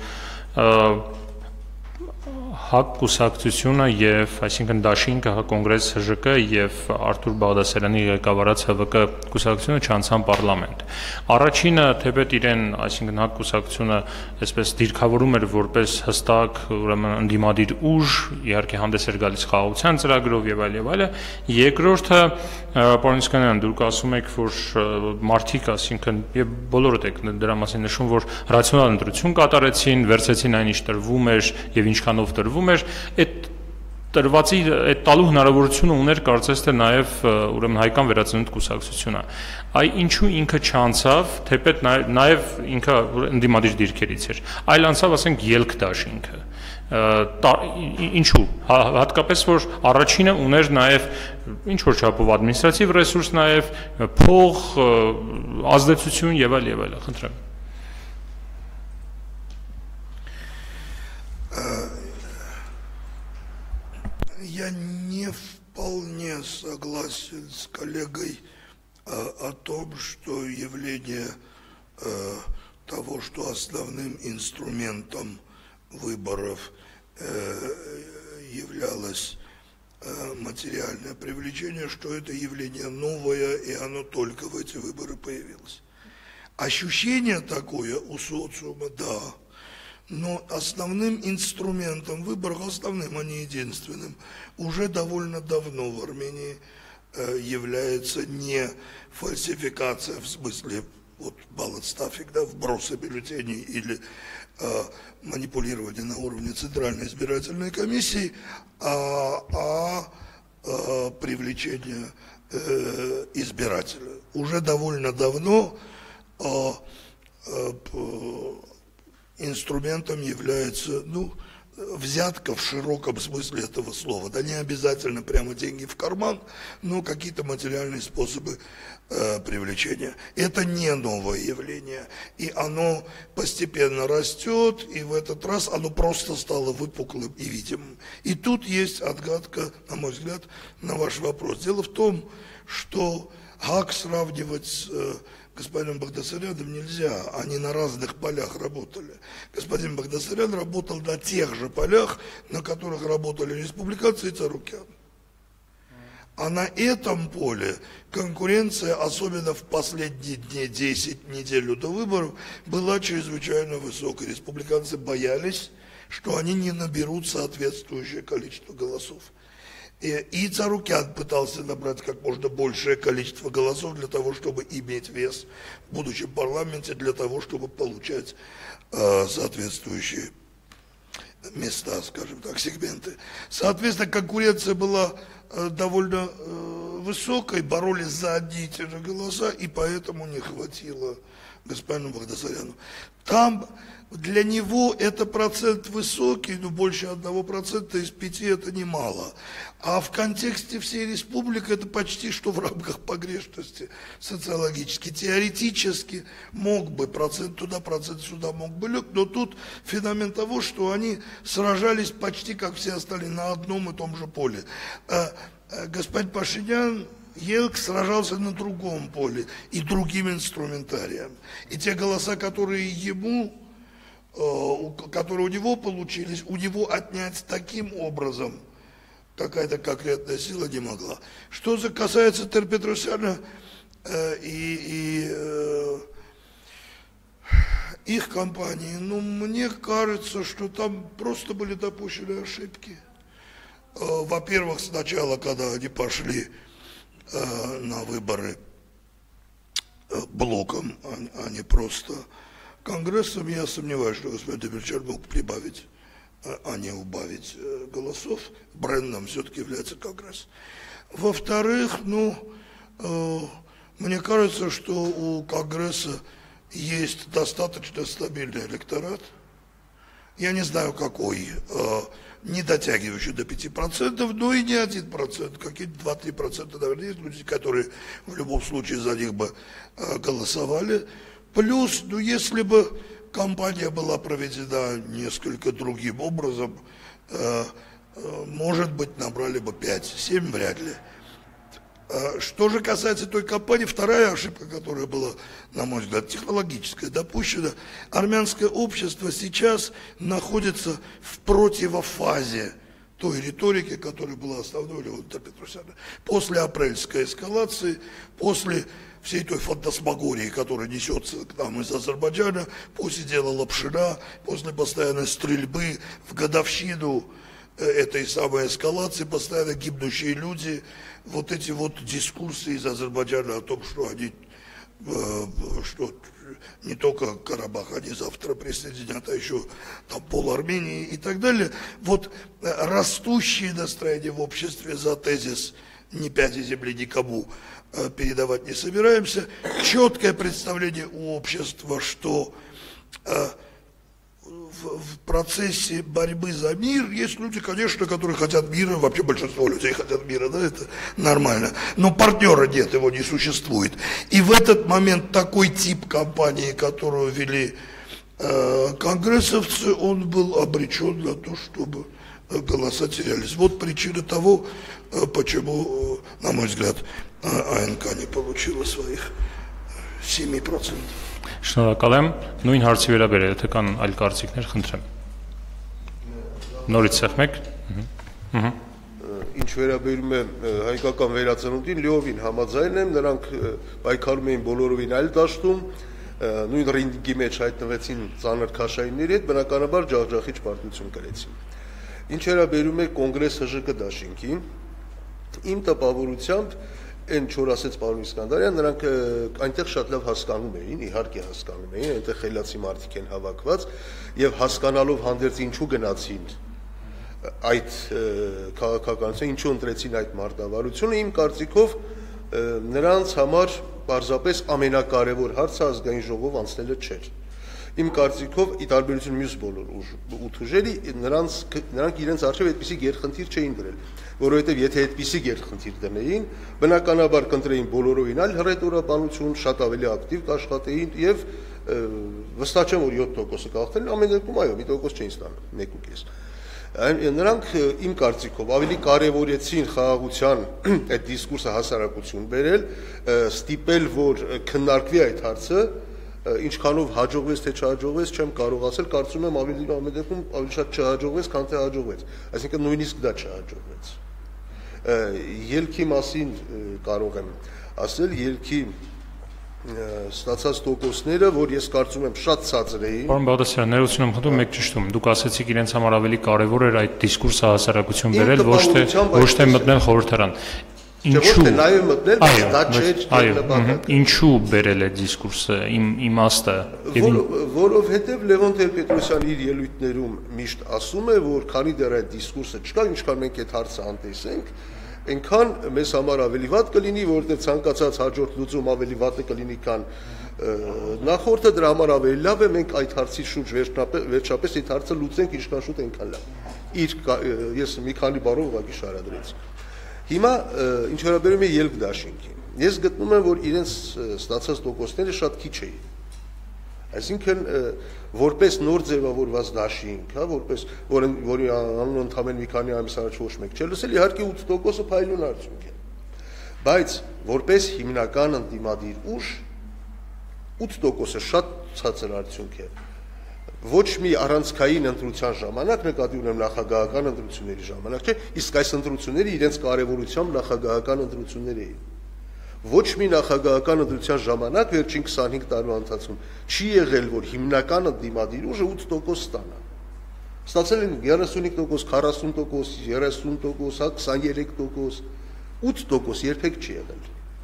ՀԱԿ կուսակցությունը եւ այսինքն Դաշինքը, Կոնգրես ՀԺԿ եւ Արթուր Բաղդասարյանի ղեկավարած ՀՎԿ կուսակցությունը չանցան պարլամենտ։ Առաջինը թեպետ իրեն, այսինքն ՀԱԿ կուսակցությունը այսպես դիրքավորում էր որպես հստակ, ուրեմն ընդդիմադիր ուժ, իհարկե հանդես էր գալիս խաղաղության ծրագրով եւ այլ եւ այլը։ Երկրորդը, պարոն Իսկանյան, դուք ասում եք, որ մարդիկ, այսինքն եւ բոլորդ եք դրա մասին նշում, որ ռացիոնալ ընտրություն կատարեցին, վերցեցին այն ինչ տրվում էր եւ ինչքանով տրվում էր, այդ տրվածի այդ տալու հնարավորությունը ուներ կարծես թե նաև ուրեմն Հայկական վերածնունդ կուսակցությունը։ Այ ինչու ինքը չանցավ, թեպետ նաև ինքը ընդդիմադիր դիրքերից էր, այլ անցավ, ասենք, ելք դաշինքը։ Ինչու, հատկապես որ առաջինը ուներ նաև ինչ որ չափով ադմինիստրատիվ ռեսուրս, նաև փող, ազդեցություն եւ այլ եւ այլ, խնդրեմ։ Я не вполне согласен с коллегой о том, что явление того, что основным инструментом выборов являлось материальное привлечение, что это явление новое, и оно только в эти выборы появилось. Ощущение такое у социума, да. Но основным инструментом выборов, основным, а не единственным, уже довольно давно в Армении э, является не фальсификация, в смысле вот баллотстафик, да, вбросы бюллетеней или э, манипулирование на уровне Центральной избирательной комиссии, а, а э, привлечение э, избирателя. Уже довольно давно э, э, инструментом является, ну, взятка в широком смысле этого слова. Да не обязательно прямо деньги в карман, но какие-то материальные способы э, привлечения. Это не новое явление. И оно постепенно растет, и в этот раз оно просто стало выпуклым и видимым. И тут есть отгадка, на мой взгляд, на ваш вопрос. Дело в том, что ГАК сравнивать с э, господином Багдасаряном нельзя, они на разных полях работали. Господин Багдасарян работал на тех же полях, на которых работали республиканцы и Царукян. А на этом поле конкуренция, особенно в последние дни, десять недель до выборов, была чрезвычайно высокой. Республиканцы боялись, что они не наберут соответствующее количество голосов. И, и Царукян пытался набрать как можно большее количество голосов для того, чтобы иметь вес в будущем парламенте, для того, чтобы получать э, соответствующие места, скажем так, сегменты. Соответственно, конкуренция была э, довольно э, высокой, боролись за одни и те же голоса, и поэтому не хватило господину Багдасаряну. Там для него это процент высокий, но больше одного процента из пяти это немало. А в контексте всей республики это почти что в рамках погрешности социологически. Теоретически мог бы процент туда, процент сюда мог бы лег, но тут феномен того, что они сражались почти как все остальные на одном и том же поле. Господин Пашинян, Елк сражался на другом поле и другим инструментарием. И те голоса, которые ему, которые у него получились, у него отнять таким образом какая-то конкретная сила не могла. Что же касается Терпетросяна и, и э, их компании, ну, мне кажется, что там просто были допущены ошибки. Во-первых, сначала, когда они пошли на выборы блоком, а не просто конгрессом, я сомневаюсь, что господин Демирчан мог прибавить, а не убавить голосов. Брендом все-таки является конгресс. Во-вторых, ну, мне кажется, что у конгресса есть достаточно стабильный электорат. Я не знаю, какой, не дотягивающий до пяти процентов, но и не один процент, какие-то два-три процента, наверное, есть люди, которые в любом случае за них бы голосовали. Плюс, ну, если бы кампания была проведена несколько другим образом, может быть, набрали бы пять-семь, вряд ли. Что же касается той кампании, вторая ошибка, которая была, на мой взгляд, технологическая, допущена, армянское общество сейчас находится в противофазе той риторики, которая была основной у Леонида Петросяна. После апрельской эскалации, после всей той фантасмагории, которая несется к нам из Азербайджана, после дела Лапшина, после постоянной стрельбы в годовщину этой самой эскалации, постоянно гибнущие люди, вот эти вот дискурсы из Азербайджана о том, что они, что не только Карабах, они завтра присоединят, а еще там пол Армении и так далее. Вот растущие настроения в обществе за тезис «ни пяти земли никому» передавать не собираемся. Четкое представление у общества, что в процессе борьбы за мир есть люди, конечно, которые хотят мира, вообще большинство людей хотят мира, да, это нормально, но партнера нет, его не существует. И в этот момент такой тип кампании, которую вели э, конгрессовцы, он был обречен на то, чтобы голоса терялись. Вот причина того, э, почему, э, на мой взгляд, э, АНК не получила своих семь процентов. Շնորհակալ եմ, նույն հարցի վերաբերյալ, եթե կան այլ կարծիքներ, խնդրեմ։ Նորից սեղմեք։ Ինչ վերաբերում է հայկական վերածնունդին, լիովին համաձայն եմ, նրանք պայքարում էին բոլորովին այլ դաշտում, նույն ռինգի մեջ հայտնվեցին ծանր քաշայինների հետ, բնականաբար ջախջախիչ պարտություն կրեցին։ Ինչ վերաբերում է կոնգրես ՀԺԿ դաշինքին, իմ տպավորությամբ Այն չոր ասեց պարոն Իսկանդարյան, նրանք այնտեղ շատ լավ հասկանում էին, իհարկե հասկանում էին, այնտեղ խելացի մարդիկ են հավաքված եւ հասկանալով հանդերձ ինչու գնացին այդ քաղաքականությունը, ինչու ընտրեցին այդ մարտավարությունը, իմ կարծիքով նրանց համար պարզապես ամենակարևոր հարցը ազգային ժողով անցնելը չէր։ Իմ կարծիքով ի տարբերություն մյուս բոլոր ուժերի, նրանց նրանք իրենց արժեվ այդպիսի գերխնդիր չէին դրել, որովհետև եթե այդպիսի գերխնդիր դնեին, բնականաբար կընտրեին բոլորովին այլ հռետորաբանություն, շատ ավելի ակտիվ կաշխատեին եւ վստահ չեմ, որ յոթ տոկոսը կախտեն, ամեն դեպքում այո, մի տոկոս չէին ստանում, մեկ ու կես։ Նրանք իմ կարծիքով ավելի կարևորեցին խաղաղության այդ դիսկուրսը հասարակություն բերել, ստիպել, որ քննարկվի այդ հարցը, ինչքանով հաջողվեց թե չհաջողվեց, չեմ կարող ասել, կարծում եմ ավելի ամեն դեպքում ավելի շատ չհաջողվեց, քան թե հաջողվեց, այսինքն նույնիսկ դա չհաջողվեց։ Ելքի մասին կարող եմ ասել, ելքի ստացած տոկոսները, որ ես կարծում եմ շատ ցածր էին։ Պարոն Բաղդասարյան, ներողություն եմ խնդրում, մեկ ճշտում։ Դուք ասացիք իրենց համար ավելի կարևոր էր այդ դիսկուրսը հասարակություն բերել, ոչ թե ոչ թե մտնել խորհրդարան։ Ինչու՞։ Նաև մտնել, բայց դա չէր նպատակը։ Ինչու բերել այդ դիսկուրսը, իմ իմաստը։ Որովհետև Լևոն Տեր-Պետրոսյանը իր ելույթներում միշտ ասում է, որ քանի դեռ այդ դիսկուրսը չկա, ինչքան մենք այդ հարցը անտեսենք, այնքան մեզ համար ավելի վատ կլինի, որովհետև ցանկացած հաջորդ լուծում ավելի վատը կլինի, քան նախորդը, դրա համար ավելի լավ է մենք այդ հարցի շուրջ վերջապես այդ հարցը լուծենք ինչքան շուտ այնքան լավ։ Իր ես մի քանի բառով ուղղակի շարադրեցի։ Հիմա ինչ վերաբերում է ելք դաշինքին, ես գտնում եմ, որ իրենց ստացած տոկոսները շատ քիչ էին։ Այսինքն որպես նոր ձևավորված դաշինք, հա, որպես որի անունը ընդամենը մի քանի ամիս առաջ ոչ մեկ չէ լսել, իհարկե ութ տոկոսը փայլուն արդյունք է։ Բայց որպես հիմնական ընդդիմադիր ուժ ութ տոկոսը շատ ցածր արդյունք է։ Ոչ մի առանցքային ընտրության ժամանակ, նկատի ունեմ նախագահական ընտրությունների ժամանակ, չէ, իսկ այս ընտրությունները իրենց կարևորությամբ նախագահական ընտրություններ էին։ Ոչ մի նախագահական ընտրության ժամանակ վերջին քսանհինգ տարվա ընթացքում չի եղել, որ հիմնական ընդդիմադիր ուժը ութ տոկոս ստանա։ Ստացել են երեսունհինգ տոկոս, քառասուն տոկոս, երեսուն տոկոս, քսաներեք տոկոս, ութ տոկոս երբեք չի եղել։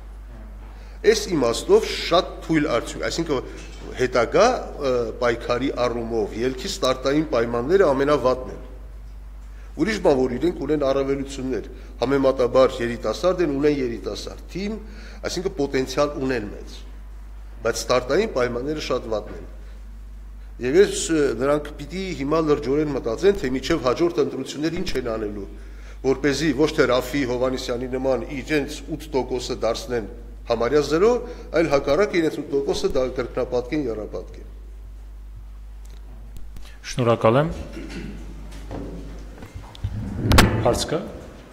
Այս իմաստով շատ թույլ արդյունք, այսինքն հետագա պայքարի առումով ելքի ստարտային պայմանները ամենավատն են։ Ուրիշ բան, որ իրենք ունեն առավելություններ, համեմատաբար երիտասարդ են, ունեն երիտասարդ թիմ, այսինքն պոտենցիալ ունեն մեծ, բայց ստարտային պայմանները շատ վատն են։ Եվ ես նրանք պիտի հիմա լրջորեն մտածեն, թե մինչև հաջորդ ընտրություններ ինչ են անելու, որպեսզի ոչ թե Ռաֆի Հովհաննիսյանի նման իրենց ութ տոկոսը դարձնեն համարյա զրո, այլ հակառակ իրենց ութ տոկոսը դա կրկնապատկեն, եռապատկեն։ Շնորհակալ եմ։ Հարց կա։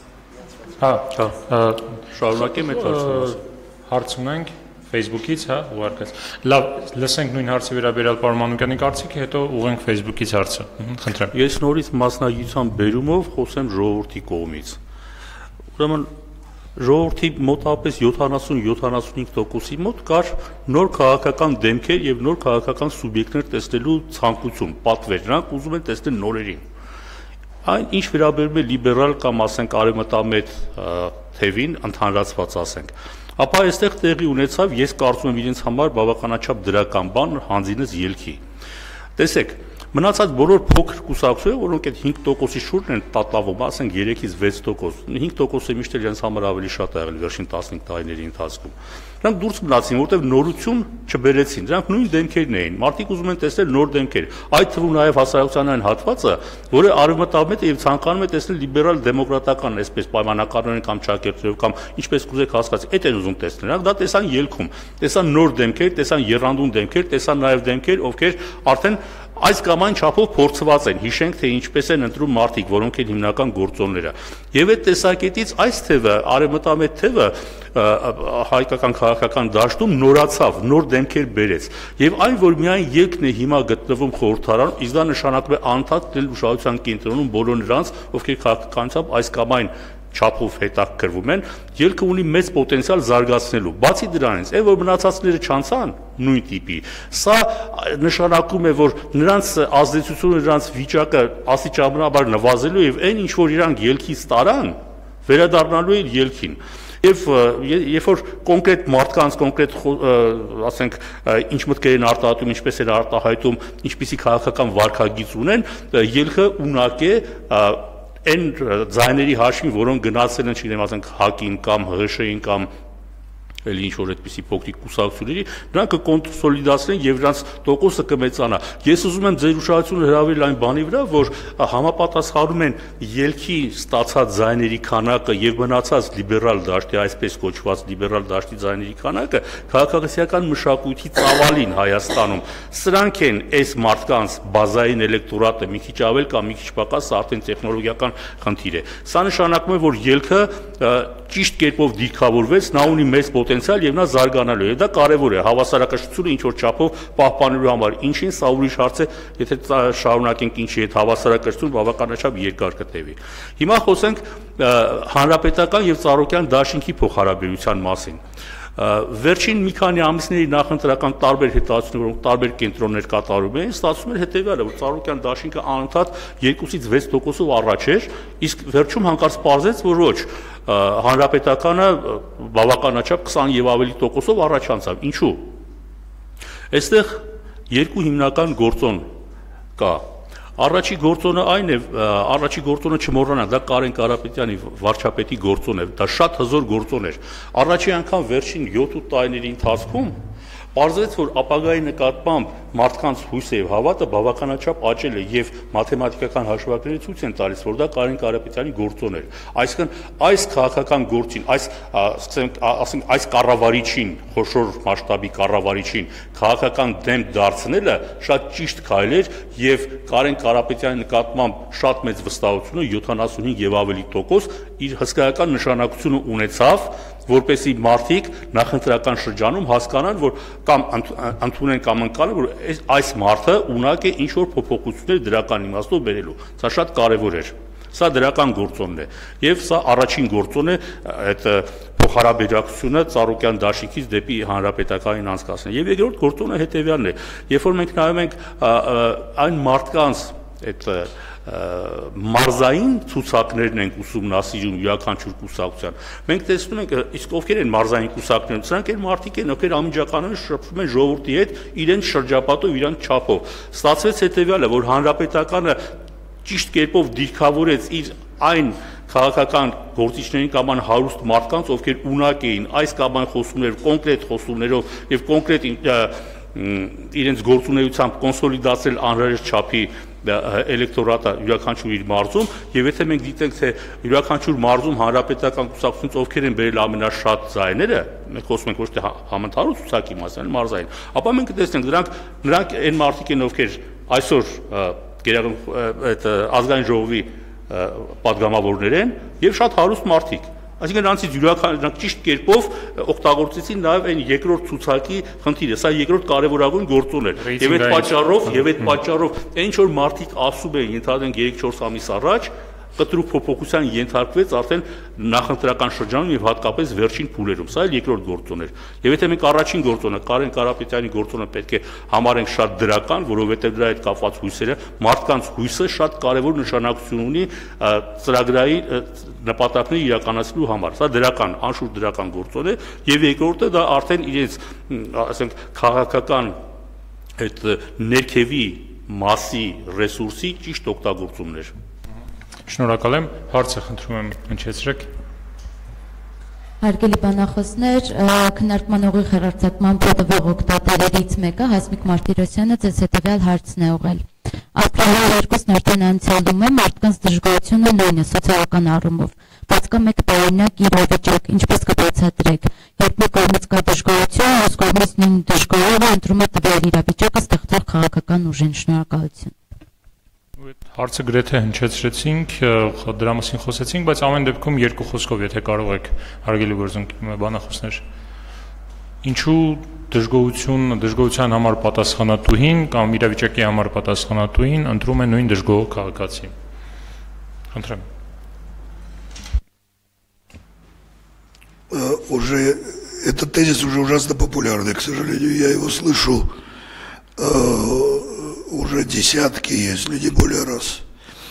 Հա, շարունակեմ այդ հարցը։ Հարց ունենք Facebook-ից, հա, ուղարկած։ Լավ, լսենք նույն հարցի վերաբերյալ պարոն Մանուկյանի կարծիքը, հետո ուղենք Facebook-ից հարցը։ Խնդրեմ։ Ես նորից մասնագիտության բերումով խոսեմ ժողովրդի կողմից։ Ուրեմն ժողովրդի մոտավորապես յոթանասուն յոթանասունհինգ տոկոսի մոտ կար նոր քաղաքական դեմքեր եւ նոր քաղաքական սուբյեկտներ տեսնելու ցանկություն, պատվեր, նրանք ուզում են տեսնել նորերին։ Այն ինչ վերաբերում է լիբերալ կամ ասենք արևմտամետ թևին, ընդհանրացված ասենք, ապա այստեղ տեղի ունեցավ, ես կարծում եմ իրենց համար բավականաչափ դրական բան հանձինս ելքի։ Տեսեք, մնացած բոլոր փոքր կուսակցությունները, որոնք այդ հինգ տոկոսի շուրջն են տատավում, ասենք երեքից վեց տոկոս, հինգ տոկոսը միշտ իրենց համար ավելի շատ է եղել վերջին տասնհինգ տարիների ընթացքում։ Նրանք դուրս մնացին, որտեղ նորություն չբերեցին, դրանք նույն դեմքերն էին։ Մարդիկ ուզում են տեսնել նոր դեմքեր։ Այդ թվում նաև հասարակության այն հատվածը, որը արևմտամետ է եւ ցանկանում է տեսնել լիբերալ դեմոկրատական, այսպես պայմանականորեն կամ ճակերտներով կամ ինչպես կուզեք հասկացի, այդ են ուզում տեսնել։ Նրանք դա տեսան ելքում, տեսան նոր դեմքեր, տեսան եռանդուն դեմքեր, տեսան նաև դեմքեր, ովքեր արդեն այս կամ այն չափով փորձված են, հիշենք, թե ինչպես են ընտրում մարդիկ, որոնք են հիմնական գործոնները։ Եվ այդ տեսակետից այս թևը, արևմտամետ թևը հայկական քաղաքական դաշտում նորացավ, նոր դեմքեր բերեց։ Եվ այն, որ միայն ելքն է հիմա գտնվում խորհրդարանում, իսկ դա նշանակում է անդադար դել ուշադրության կենտրոնում բոլոր նրանց, ովքեր քաղաքականությամբ այս կամ այն չափով հետաքրվում են, ելքը ունի մեծ պոտենցիալ զարգացնելու։ Բացի դրանից, այն որ մնացածները չանցան նույն տիպի, սա նշանակում է, որ նրանց ազդեցությունը, նրանց վիճակը աստիճանաբար նվազելու եւ այն ինչ որ իրանք ելքից տարան, վերադառնալու է ելքին։ Եվ երբ որ կոնկրետ մարդկանց, կոնկրետ ասենք ինչ մտքեր են արտահայտում, ինչպես են արտահայտում, ինչպիսի քաղաքական վարքագիծ ունեն, ելքը ունակ է այն ձայների հաշվին, որոնք գնացել են, չգիտեմ, ասենք ՀԱԿ-ին կամ ՀՀՇ-ին կամ էլի ինչ որ այդպիսի փոքրիկ կուսակցությունների, նրանք կկոնսոլիդացնեն եւ նրանց տոկոսը կմեծանա։ Ես ուզում եմ ձեր ուշադրությունը հրավիրել այն բանի վրա, որ համապատասխանում են ելքի ստացած ձայների քանակը եւ մնացած լիբերալ դաշտի, այսպես կոչված լիբերալ դաշտի ձայների քանակը քաղաքացիական մշակույթի ծավալին Հայաստանում։ Սրանք են այս մարդկանց բազային էլեկտորատը, մի քիչ ավել կամ մի քիչ պակաս, սա արդեն տեխնոլոգիական խնդիր է։ Սա նշանակում է, որ ելքը ճիշտ կերպով դիրքավորվեց, նա ունի մեծ պոտենցիալ եւ նա զարգանալու է։ Դա կարեւոր է հավասարակշռությունը ինչ որ չափով պահպանելու համար։ Ինչին սա ուրիշ հարց է, եթե շարունակենք ինչի հետ հավասարակշռություն բավականաչափ երկար կտևի։ Հիմա խոսենք հանրապետական եւ ծառայության դաշինքի փոխհարաբերության մասին։ Վերջին մի քանի ամիսների նախընտրական տարբեր հետազոտություններ, որոնք տարբեր կենտրոններ կատարում էին, ստացվում էր հետևյալը, որ Ծառուկյան դաշինքը անընդհատ երկուսից վեց տոկոսով առաջ էր, իսկ վերջում հանկարծ պարզեց, որ ոչ, հանրապետականը բավականաչափ քսան եւ ավելի տոկոսով առաջ անցավ։ Ինչու՞։ Այստեղ երկու հիմնական գործոն կա։ Առաջի գործոնը այն է, առաջի գործոնը չմոռանանք, դա Կարեն Կարապետյանի վարչապետի գործոն է, դա շատ հզոր գործոն էր։ Առաջի անգամ վերջին յոթ-ութ տարիների ընթացքում պարզվեց, որ ապագայի նկատմամբ մարդկանց հույսը եւ հավատը բավականաչափ աճել է եւ մաթեմատիկական հաշվարկները ցույց են տալիս, որ դա Կարեն Կարապետյանի գործոն էր։ Այսինքն այս քաղաքական գործին, այս ասենք այս կառավարիչին, խոշոր մասշտաբի կառավարիչին քաղաքական դեմ դարձնելը շատ ճիշտ քայլ էր եւ Կարեն Կարապետյանի նկատմամբ շատ մեծ վստահությունը յոթանասունհինգ եւ ավելի տոկոս իր հսկայական նշանակությունը ունեցավ, որպեսզի մարդիկ նախընտրական շրջանում հասկանան, որ կամ ընդունեն կամ ընկալեն, որ այս մարդը ունակ է ինչ-որ փոփոխություններ դրական իմաստով բերելու։ Սա շատ կարևոր էր։ Սա դրական գործոնն է։ Եվ սա առաջին գործոնն է, այդ փոխհարաբերակցությունը Ծառուկյան դաշինքից դեպի հանրապետականին անցկացնել։ Եվ երկրորդ գործոնը հետևյալն է։ Երբ որ մենք նայում ենք այն մարդկանց այդ մարզային ցուցակներն ենք ուսումնասիրում յուրաքանչյուր կուսակցության, մենք տեսնում ենք իսկ ովքեր են մարզային կուսակցները, սրանք են մարդիկ են, ովքեր անմիջականորեն շփվում են ժողովրդի հետ իրենց շրջապատով, իրենց չափով։ Ստացվեց հետևյալը, որ հանրապետականը ճիշտ կերպով դիրքավորեց իր այն քաղաքական գործիչներին կամ այն հարուստ մարդկանց, ովքեր ունակ էին այս կամ այն խոսումներով, կոնկրետ խոսումներով եւ կոնկրետ իրենց գործունեությամբ կոնսոլիդացնել անհրաժեշտ չափի էլեկտորատը յուրաքանչյուր իր մարզում, եւ եթե մենք դիտենք, թե յուրաքանչյուր մարզում հանրապետական կուսակցությունից ովքեր են բերել ամենաշատ ձայները, մենք խոսում ենք ոչ թե համընդհանուր ցուցակի մասին, այլ մարզային, ապա մենք կտեսնենք դրանք նրանք այն մարդիկ են, ովքեր այսօր այդ ազգային ժողովի պատգամավորներ են եւ շատ հարուստ մարդիկ։ Այսինքն նրանցից յուրաքանչյուրը ճիշտ կերպով օգտագործեցին նաև այն երկրորդ ցուցակի խնդիրը։ Սա երկրորդ կարևորագույն գործոն էր։ Եվ այդ պատճառով, եւ այդ պատճառով այն ինչ որ մարդիկ ասում էին, ընդհանրեն երեք-չորս ամիս առաջ, կտրուկ փոփոխության ենթարկվեց արդեն նախընտրական շրջանում եւ հատկապես վերջին փուլերում։ Սա էլ երկրորդ գործոն էր։ Եվ եթե մենք առաջին գործոնը, Կարեն Կարապետյանի գործոնը պետք է համարենք շատ դրական, որովհետեւ դրա հետ կապված հույսերը, մարդկանց հույսը շատ կարեւոր նշանակություն ունի ծրագրային նպատակների իրականացնելու համար։ Սա դրական, անշուշտ դրական գործոն է, եւ երկրորդը դա արդեն իրենց, ասենք, քաղաքական այդ ներքևի մասի ռեսուրսի ճիշտ օգտագործումն էր։ Շնորհակալ եմ, հարցը խնդրում եմ հնչեցրեք։ Հարգելի բանախոսներ, քննարկման ուղիղ հեռարձակման փոխվող օգտատերերից մեկը Հասմիկ Մարտիրոսյանը ձեզ հետևյալ հարցն է ուղղել։ Ապրիլի երկուսն արդեն անցյալում է, մարդկանց դժգոհությունը նույնը սոցիալական առումով, բայց կա մեկ տարօրինակ իրավիճակ, ինչպես կբացատրեք, երբ մի կողմից կա դժգոհություն, մյուս կողմից նույն դժգոհողը ընտրում է տվյալ իրավիճակը ստեղծող քաղաքական ուժին։ Շնորհակալություն։ Հարցը գրեթե հնչեցրեցինք, դրա մասին խոսեցինք, բայց ամեն դեպքում երկու խոսքով, եթե կարող եք, հարգելի գործընկեր բանախոսներ, ինչու դժգոհություն, դժգոհության համար պատասխանատուին կամ իրավիճակի համար պատասխանատուին ընտրում է նույն դժգոհ քաղաքացին։ Խնդրեմ։ Уже этот тезис уже ужасно популярный, к сожалению, я его слышу уже десятки, если не более раз,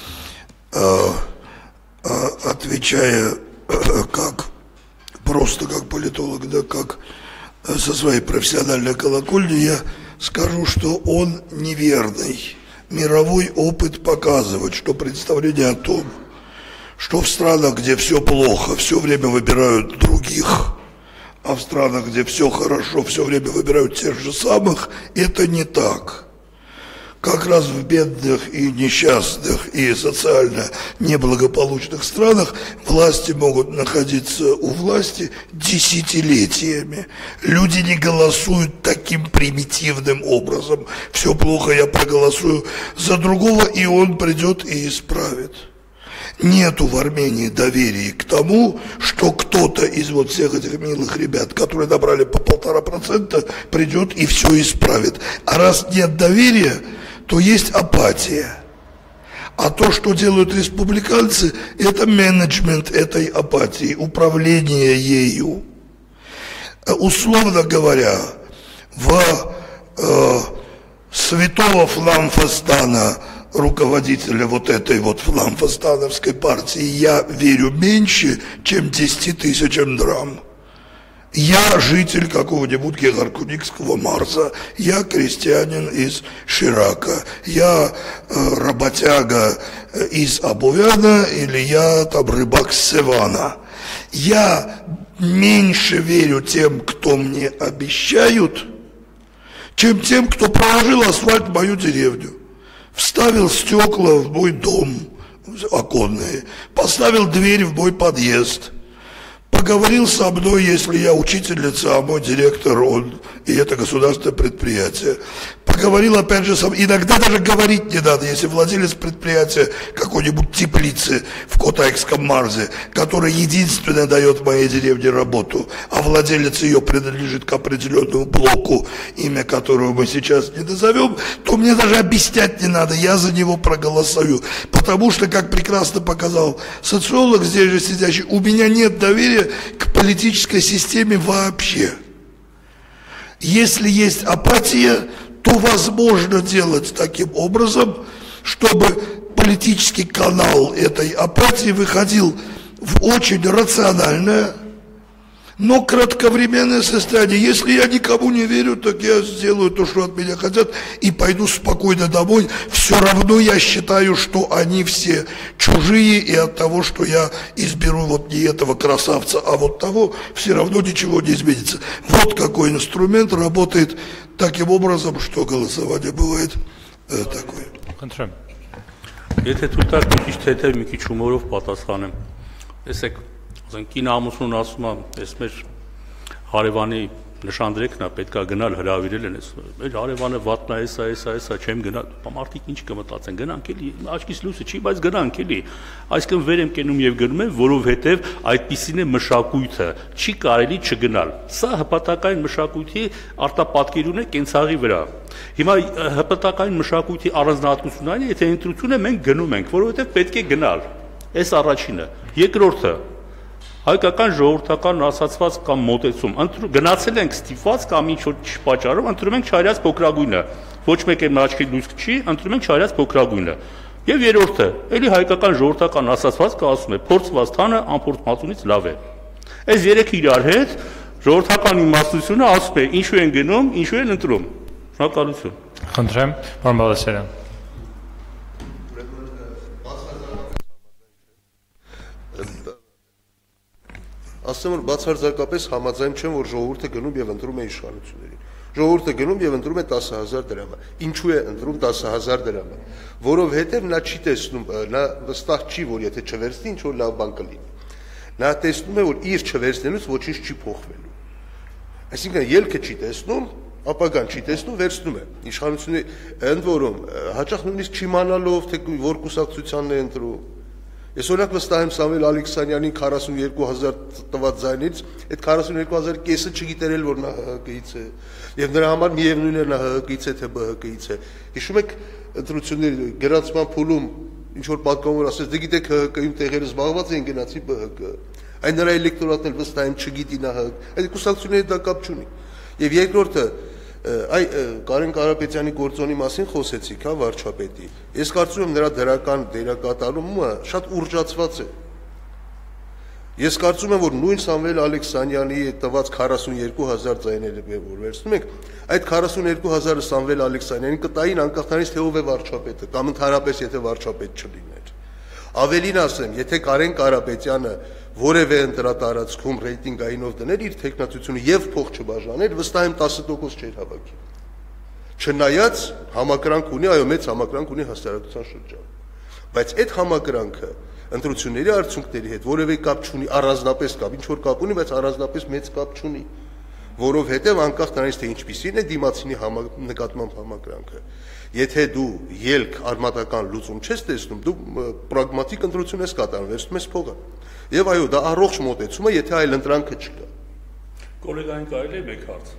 отвечая как просто как политолог, да как со своей профессиональной колокольни, я скажу, что он неверный. Мировой опыт показывает, что представление о том, что в странах, где все плохо, все время выбирают других, а в странах, где все хорошо, все время выбирают тех же самых, это не так. Как раз в бедных и несчастных и социально неблагополучных странах власти могут находиться у власти десятилетиями. Люди не голосуют таким примитивным образом. Все плохо, я проголосую за другого, и он придет и исправит. Нету в Армении доверия к тому, что кто-то из вот всех этих милых ребят, которые набрали по полтора процента, придет и все исправит. А раз нет доверия, то есть апатия. А то, что делают республиканцы, это менеджмент этой апатии, управление ею. условно говоря, в э, святого Фламфостана, руководителя вот этой вот фламфостановской партии, я верю меньше, чем десяти тысячам драм. Я житель какого-нибудь Гегаркуникского Марса, я крестьянин из Ширака, я э, работяга из Абувяна или я там рыбак с Севана. Я меньше верю тем, кто мне обещают, чем тем, кто проложил асфальт в мою деревню, вставил стекла в мой дом оконные, поставил дверь в мой подъезд, поговорил со мной, если я учительница, а мой директор, он, и это государственное предприятие. Поговорил опять же сам, иногда даже говорить не надо, если владелец предприятия какой-нибудь теплицы в Котайском Марсе, который единственное дает в моей деревне работу, а владелец ее принадлежит к определенному блоку, имя которого мы сейчас не назовем, то мне даже объяснять не надо, я за него проголосую. Потому что, как прекрасно показал социолог, здесь же сидящий, у меня нет доверия к политической системе вообще. Если есть апатия, то возможно делать таким образом, чтобы политический канал этой апатии выходил в очень рациональное, но кратковременное состояние. Если я никому не верю, так я сделаю то, что от меня хотят, и пойду спокойно домой. Все равно я считаю, что они все чужие, и от того, что я изберу вот не этого красавца, а вот того, все равно ничего не изменится. Вот какой инструмент работает таким образом, что голосование бывает э, такое. Խնդրեմ։ Եթե թույլ տաք մի քիչ թեթև մի քիչ հումորով պատասխանեմ։ Տեսեք, ասենք կին ամուսնուն ասում եմ, այս մեր հարևանի նշանդրեկն է, պետքա գնալ հրավիրել են, մեր հարևանը վատնա է, սա է, սա է, սա չեմ գնա, մարդիկ ինչ կմտածեն, գնանք էլի, աչքիս լույսը չի, բայց գնանք էլի։ Այսինքն վեր եմ կենում եւ գնում եմ, որովհետեւ այդպիսին է մշակույթը, չի կարելի չգնալ։ Սա հպատակային մշակույթի արտապատկերուն է կենցաղի վրա։ Հիմա հպատակային մշակույթի առանձնահատկությունն այն է, եթե ընտրություն է մենք գնում ենք, որովհետեւ պետք է գնալ։ Այս առաջինը։ Երկրորդը հայկական ժողովրդական ասացված կամ մոտեցում, գնացել ենք ստիպված կամ ինչ-որ չպատճառով, ընտրում ենք չարյաց փոքրագույնը, ոչ մեկ էլ աչքի լույս չի, ընտրում ենք չարյաց փոքրագույնը։ Եվ երրորդը, ելի հայկական ժողովրդական ասացվածքը ասում է, փորձված թանը անփորձ մածունից լավ է։ Այս երեքը իրար հետ ժողովրդական իմաստությունը ասում է, ինչու են գնում, ինչու են ընտրում։ Շնորհակալություն։ Խնդրեմ, պարոն Բալասարյան։ Ասեմ որ բացարձակապես համաձայն չեմ, որ ժողովուրդը գնում եւ ընտրում է իշխանություններին։ Ժողովուրդը գնում եւ ընտրում է տասը հազար դրամը։ Ինչու է ընտրում տասը հազար դրամը։ Որովհետեւ նա չի տեսնում, նա վստահ չի, որ եթե չվերցնի, ինչ որ լավ բան կլինի։ Նա տեսնում է, որ իր չվերցնելուց ոչինչ չի փոխվելու։ Այսինքն ելքը չի տեսնում, ապագան չի տեսնում, վերցնում է։ Իշխանությունը ընդ որում հաճախ նույնիսկ չիմանալով, թե որ կուսակցությանն է ընտրում։ Ես օրինակ վստահ եմ Սամվել Ալեքսանյանի քառասունյոյ հազար տված ձայներից, այդ քառասունյոյ հազարի կեսը չգիտեր էլ, որ նա ՀՀԿ-ից է, եւ նրա համար միևնույն է նա ՀՀԿ-ից է, թե ԲՀԿ-ից է։ Հիշում եք ընտրությունների գրանցման փուլում ինչ որ պատգամավոր ասեց, դե գիտեք ՀՀԿ-ում տեղերը զբաղված են, գնացի ԲՀԿ։ Այն նրա էլեկտորատն էլ վստահ եմ չգիտի նա ՀՀԿ։ Այդ կուսակցությունների դա կապ չունի։ Եվ երկրորդը Այ Կարեն Կարապետյանի գործոնի մասին խոսեցիք, հա, վարչապետի։ Ես կարծում եմ նրա դրական դերակատարումը շատ ուռճացված է։ Ես կարծում եմ, որ նույն Սամվել Ալեքսանյանի տված քառասունյոյ հազար ձայները որ վերցնում ենք, այդ քառասունյոյ հազարը Սամվել Ալեքսանյանին կտային անկախ նրանից թե ով է վարչապետը, կամ ընդհանրապես եթե վարչապետ չլիներ։ Ավելին ասեմ, եթե Կարեն Կարապետյանը որևէ ընտրատարածքում ռեյտինգայինով դներ իր տեխնացությունը եւ փող չբաժաներ, վստահ եմ տասը տոկոս չէր հավաքի։ Չնայած համակրանք ունի, այո, մեծ համակրանք ունի հաստատության շրջան։ Բայց այդ համակրանքը ընտրությունների արդյունքների հետ որևէ կապ չունի, առանձնապես կապ, ինչ որ կապ ունի, բայց առանձնապես մեծ կապ չունի, որովհետեւ անկախ նրանից թե ինչպիսին է դիմացինի նկատմամբ համակրանքը, եթե դու ելք արմատական լուծում չես տեսնում, դու պրագմատիկ ընտրություն ես կատարում, վերցնում ես փողը։ Եվ այո, դա առողջ մոտեցում է, եթե այլ ընտրանքը չկա։ Կոլեգային կարելի է մեկ հարց։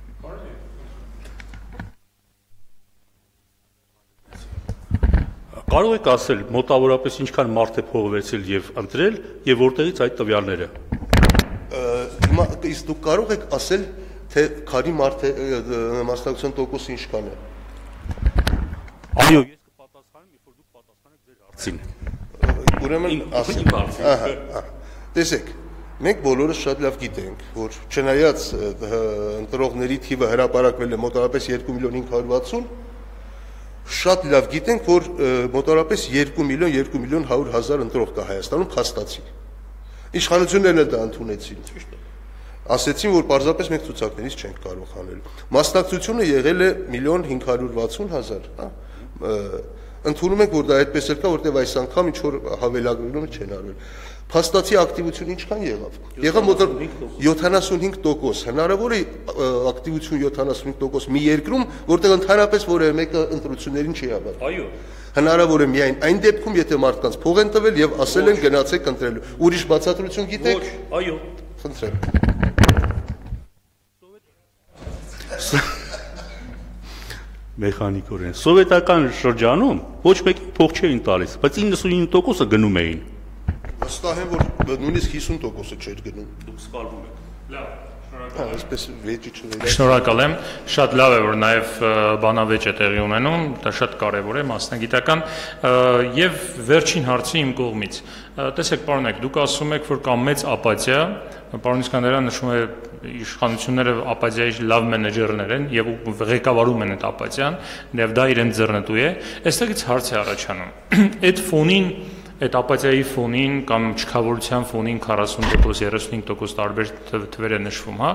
Կարող եք ասել մոտավորապես ինչքան մարդ է փող վերցրել եւ ընտրել եւ որտեղից այդ տվյալները։ Իսկ դուք կարող եք ասել, թե քանի մարդ մասնակցության տոկոսը ինչքան է։ Այո, ես կպատասխանեմ, երբ որ դուք պատասխանեք ձեր հարցին։ Ուրեմն ասեմ, ահա, տեսեք, մենք բոլորս շատ լավ գիտենք, որ չնայած ընտրողների թիվը հրապարակվել է մոտավորապես երկու միլիոն հինգ հարյուր վաթսուն, շատ լավ գիտենք, որ մոտավորապես երկու միլիոն երկու միլիոն հարյուր հազար ընտրող կա Հայաստանում փաստացի։ Իշխանություններն էլ դա ընդունեցին։ Ասեցին, որ պարզապես մենք ցուցակներից չենք կարող անել։ Մասնակցությունը եղել է միլիոն հինգ հարյուր վաթսուն հազար, հա։ Ընդունում ենք, որ դա այդպես էլ կա, որտեղ այս անգամ ինչ որ հավելագրումը չեն արվել։ Փաստացի ակտիվությունը ինչքան եղավ։ Եղավ մոտ յոթանասունհինգ տոկոս։ Հնարավոր է ակտիվություն յոթանասունհինգ տոկոս մի երկրում, որտեղ ընդհանրապես որևէ մեկը ընտրություններին չի հավատում։ Այո։ Հնարավոր է միայն այն դեպքում, եթե մարդկանց փող են տվել եւ ասել են գնացեք ընտրելու։ Ուրիշ բացատրություն գիտեք։ Ոչ, այո։ Խնդրեմ։ Մեխանիկորեն սովետական շրջանում ոչ մեկին փող չէին տալիս, բայց իննսունհինգ տոկոսը գնում էին։ Վստահ եմ, որ նույնիսկ հիսուն տոկոսը չէր գնում։ Դուք սխալվում եք։ Լավ, Հա, այսպես վեճի չվեր։ շնորհակալ եմ, շատ լավ է, որ նաև բանավեճ է տեղի ունենում, դա շատ կարևոր է, մասնագիտական, եւ վերջին հարցը իմ կողմից։ Տեսեք, պարոնեք, դուք ասում եք, որ կա մեծ ապաթիա, պարոն Իսկանդարյանը նշում է իշխանությունները ապաթիայի լավ մենեջերներ են եւ ղեկավարում են այդ ապաթիան, եւ դա իրենց ձեռնտու է։ Այստեղից հարց է առաջանում։ Այդ ֆոնին Այդ ապաթիայի ֆոնին կամ չքավորության ֆոնին քառասուն տոկոս, երեսունհինգ տոկոս տարբեր թվեր է նշվում, հա,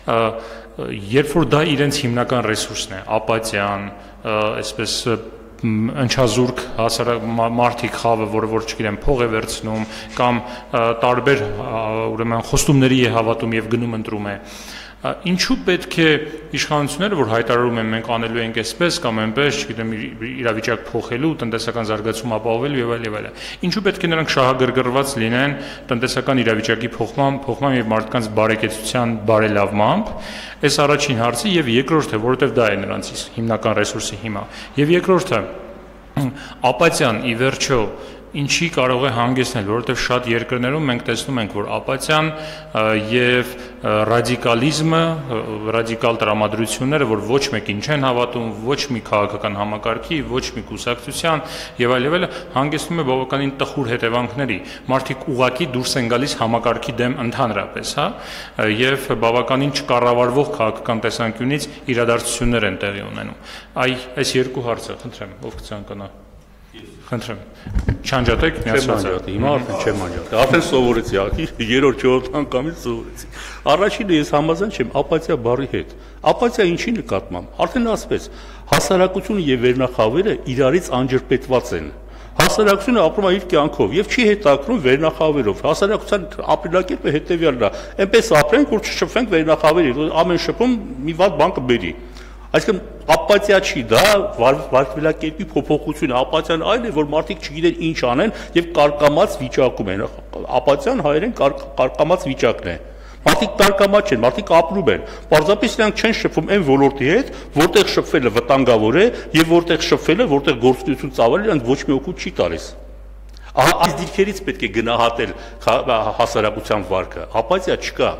երբ որ դա իրենց հիմնական ռեսուրսն է, ապաթիան, այսպես ընչազուրկ հասարակ մարդիկ խավը, որը որ չգիտեմ փող է վերցնում կամ տարբեր ուրեմն խոստումների է հավատում եւ գնում ընտրում է, ինչու պետք է իշխանությունները, որ հայտարարում են մենք անելու ենք այսպես կամ այնպես, չգիտեմ, իրավիճակ փոխելու, տնտեսական զարգացում ապահովելու եւ այլ եւ այլ, ինչու պետք է նրանք շահագրգռված լինեն տնտեսական իրավիճակի փոխման, փոխման եւ մարդկանց բարեկեցության բարելավմամբ, այս առաջին հարցը եւ երկրորդը, որովհետեւ դա է նրանց հիմնական ռեսուրսի հիմա, եւ երկրորդը ապաթիան ի վերջո ինչի կարող է հանգեցնել, որովհետև շատ երկրներում մենք տեսնում ենք, որ ապաթիան եւ ռադիկալիզմը, ռադիկալ տրամադրությունները, որ ոչ մեկին չեն հավատում, ոչ մի քաղաքական համակարգի, ոչ մի կուսակցության եւ այլ եւ այլ, հանգեցնում է բավականին տխուր հետևանքների։ Մարդիկ ուղակի դուրս են գալիս համակարգի դեմ ընդհանրապես, հա, եւ բավականին չկառավարվող քաղաքական տեսանկյունից իրադարձություններ են տեղի ունենում։ Այ այս երկու հարցը, խնդրեմ, ով կցանկանա։ Խնդրեմ, չանջատեք, միասնացեք։ Հիմա արդեն չեմ անջատի։ Արդեն սովորեցի, երրորդ չորրորդ անգամից սովորեցի։ Առաջինը ես համաձայն չեմ ապաթիա բառի հետ։ Ապաթիա ինչի նկատմամբ։ Արդեն ասվեց, հասարակությունը եւ վերնախավերը իրարից անջրպետված են։ Հասարակությունը ապրում է իր կյանքով եւ չի հետաքրում վերնախավերով։ Հասարակության ապրելակերպը հետեւյալն է։ Այնպես ապրենք, որ չշփվենք վերնախավերի, ամեն շփում մի վատ բան կբերի։ Այսինքն ապաթիա չի, դա վարվելակերպի փոփոխություն է, ապաթիան այն է, որ մարդիկ չգիտեն ինչ անեն եւ կարկամած վիճակում են։ Ապաթիան հայերեն կարկամած վիճակն է։ Մարդիկ կարկամած չեն, մարդիկ ապրում են։ Պարզապես նրանք չեն շփվում այն ոլորտի հետ, որտեղ շփվելը վտանգավոր է եւ որտեղ շփվելը, որտեղ գործունեություն ծավալել նրանք ոչ մի օգուտ չի տալիս։ Ահա այս դիրքերից պետք է գնահատել հասարակության վարքը։ Ապաթիա չկա։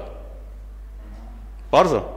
Պարզ է։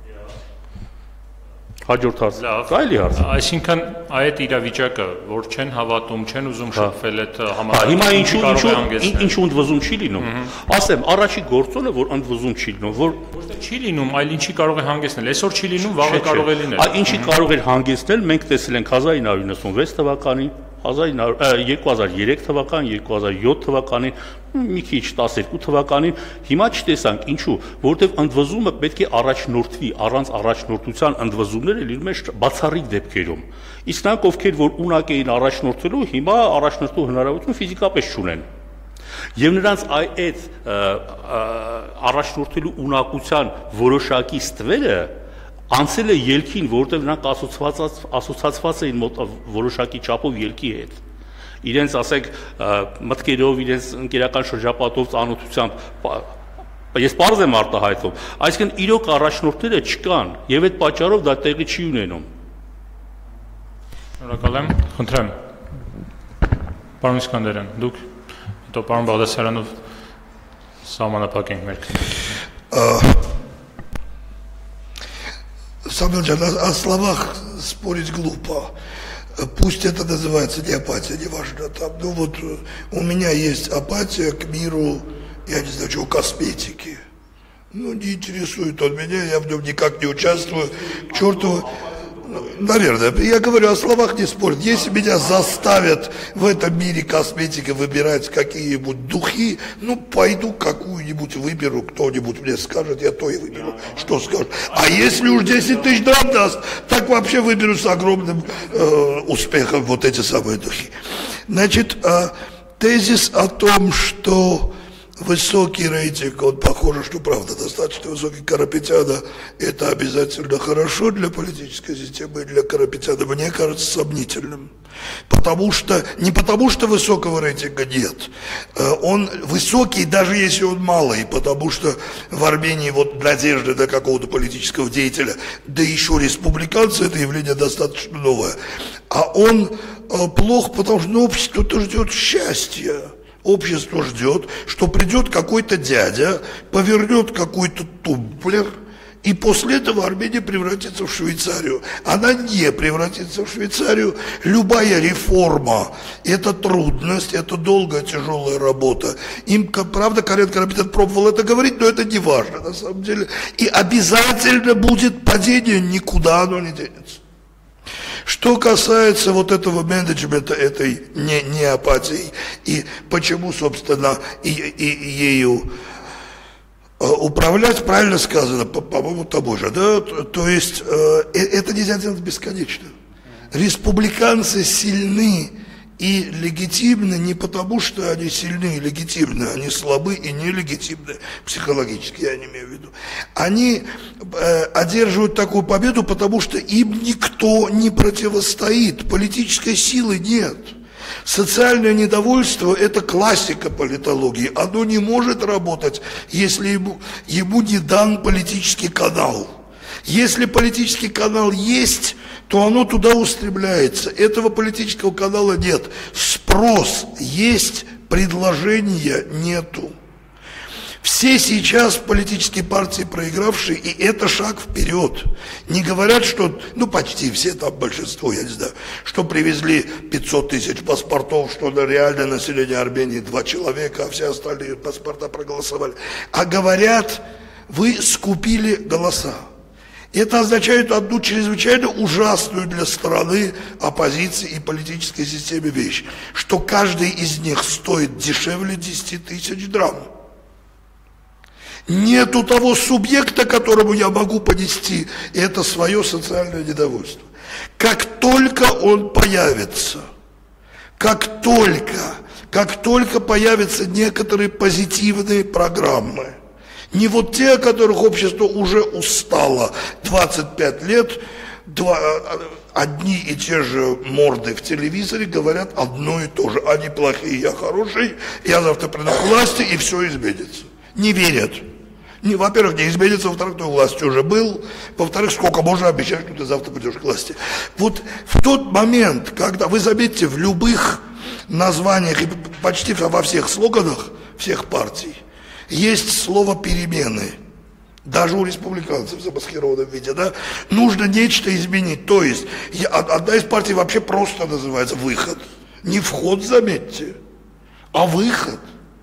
Հաջորդ հարց։ Կարելի հարց։ Այսինքն այդ իրավիճակը, որ չեն հավատում, չեն ուզում շփվել այդ համակարգի։ Հիմա ինչու ինչու ինչու ընդվզում չի լինում։ Ասեմ, առաջի գործոնը, որ ընդվզում չի լինում, որ ոչ թե չի լինում, այլ ինչի կարող է հանգեցնել։ Այսօր չի լինում, վաղը կարող է լինել։ Այ ինչի կարող է հանգեցնել, մենք տեսել ենք հազար ինը հարյուր նվսանվեց թվականին, երկու հազար երեք թվականին, երկու հազար յոթ թվականին, մի քիչ տասներկու թվականին, հիմա չտեսանք ինչու, որովհետև ընդվզումը պետք է առաջնորդվի, առանց առաջնորդության ընդվզումները լինում են բացառիկ դեպքերում։ Իսկ նրանք, ովքեր որ ունակ էին առաջնորդելու, հիմա առաջնորդելու հնարավորություն ֆիզիկապես չունեն։ Եվ նրանց այդ առաջնորդելու ունակության որոշակի ստվերը անցել է ելքին, որովհետև նրանք ասոցացված էին որոշակի չափով ելքի հետ։ Իրենց, ասենք, մտքերով, իրենց ընկերական շրջապատով, ծանոթությամբ, ես պարզ եմ արտահայտում, այսինքն իրոք առաջնորդները չկան, եւ այդ պատճառով դա տեղի չի ունենում։ Շնորհակալ եմ, խնդրեմ։ Պարոն Իսկանդարյան, դուք, հետո պարոն Բաղդասարյանով սահմանափակ ենք մեր։ Самое о, о словах спорить глупо. Пусть это называется не апатия, неважно. Там, ну вот у меня есть апатия к миру, я не знаю чего, косметики. Ну, не интересует он меня, я в нем никак не участвую. К черту, наверное, я говорю, о словах не спорят. Если меня заставят в этом мире косметики выбирать какие-нибудь духи, ну, пойду какую-нибудь выберу, кто-нибудь мне скажет, я то и выберу, что скажет. А если уж десять тысяч драм даст, так вообще выберу с огромным э, успехом вот эти самые духи. Значит, э, тезис о том, что высокий рейтинг, он похоже, что правда достаточно высокий Карапетяна, это обязательно хорошо для политической системы и для Карапетяна, мне кажется, сомнительным. Потому что, не потому что высокого рейтинга нет, он высокий, даже если он малый, потому что в Армении вот надежды на какого-то политического деятеля, да еще республиканцы, это явление достаточно новое. А он плох, потому что ну, общество-то ждет счастья. Общество ждет, что придет какой-то дядя, повернет какой-то тумблер, и после этого Армения превратится в Швейцарию. Она не превратится в Швейцарию. Любая реформа – это трудность, это долгая, тяжелая работа. Им, правда, Карен Карапетян пробовал это говорить, но это не важно на самом деле. И обязательно будет падение, никуда оно не денется. Что касается вот этого менеджмента, этой не, не апатии, и почему, собственно, и, и, и ею управлять, правильно сказано, по-моему, тобой же, да, то, то есть э, это нельзя делать бесконечно. Республиканцы сильны и легитимны не потому, что они сильны и легитимны, они слабы и нелегитимны психологически, я не имею в виду. Они э, одерживают такую победу, потому что им никто не противостоит, политической силы нет. Социальное недовольство – это классика политологии, оно не может работать, если ему, ему не дан политический канал. Если политический канал есть, то оно туда устремляется. Этого политического канала нет. Спрос есть, предложения нету. Все сейчас политические партии проигравшие, и это шаг вперед. Не говорят, что, ну почти все, там большинство, я не знаю, что привезли пятьсот тысяч паспортов, что на реальное население Армении два человека, а все остальные паспорта проголосовали. А говорят, вы скупили голоса. Это означает одну чрезвычайно ужасную для страны, оппозиции и политической системы вещь, что каждый из них стоит дешевле десяти тысяч драм. Нету того субъекта, которому я могу понести это свое социальное недовольство. Как только он появится, как только, как только появятся некоторые позитивные программы, не вот те, о которых общество уже устало двадцать пять лет, два, одни и те же морды в телевизоре говорят одно и то же. Они плохие, я хороший, я завтра приду к власти, и все изменится. Не верят. Не, во-первых, не изменится, во-вторых, ты у власти уже был, во-вторых, сколько можно обещать, что ты завтра придешь к власти. Вот в тот момент, когда, вы заметите, в любых названиях и почти во всех слоганах всех партий есть слово «перемены». Даже у республиканцев в замаскированном виде, да, нужно нечто изменить. То есть, я, одна из партий вообще просто называется «выход». Не вход, заметьте, а выход.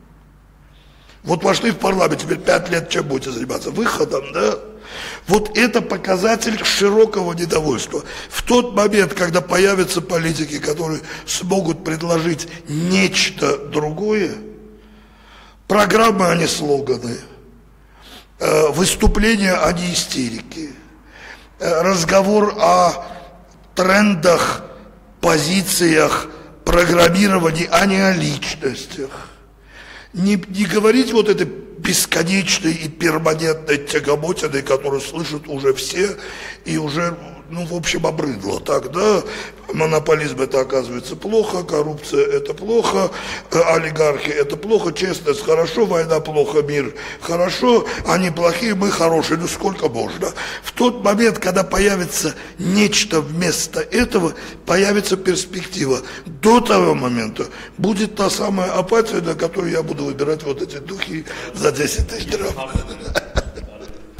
Вот вошли в парламент, теперь пять лет чем будете заниматься? Выходом, да? Вот это показатель широкого недовольства. В тот момент, когда появятся политики, которые смогут предложить нечто другое, программы, а не слоганы, выступления, а не истерики, разговор о трендах, позициях, программировании, а не о личностях. Не, не говорить вот этой бесконечной и перманентной тягомотиной, которую слышат уже все, и уже, ну, в общем, обрыдло. Так, да, монополизм это оказывается плохо, коррупция это плохо, олигархи это плохо, честность хорошо, война плохо, мир хорошо, они плохие, мы хорошие, ну сколько можно. В тот момент, когда появится нечто вместо этого, появится перспектива. До того момента будет та самая апатия, на которую я буду выбирать вот эти духи за десять тысяч драм.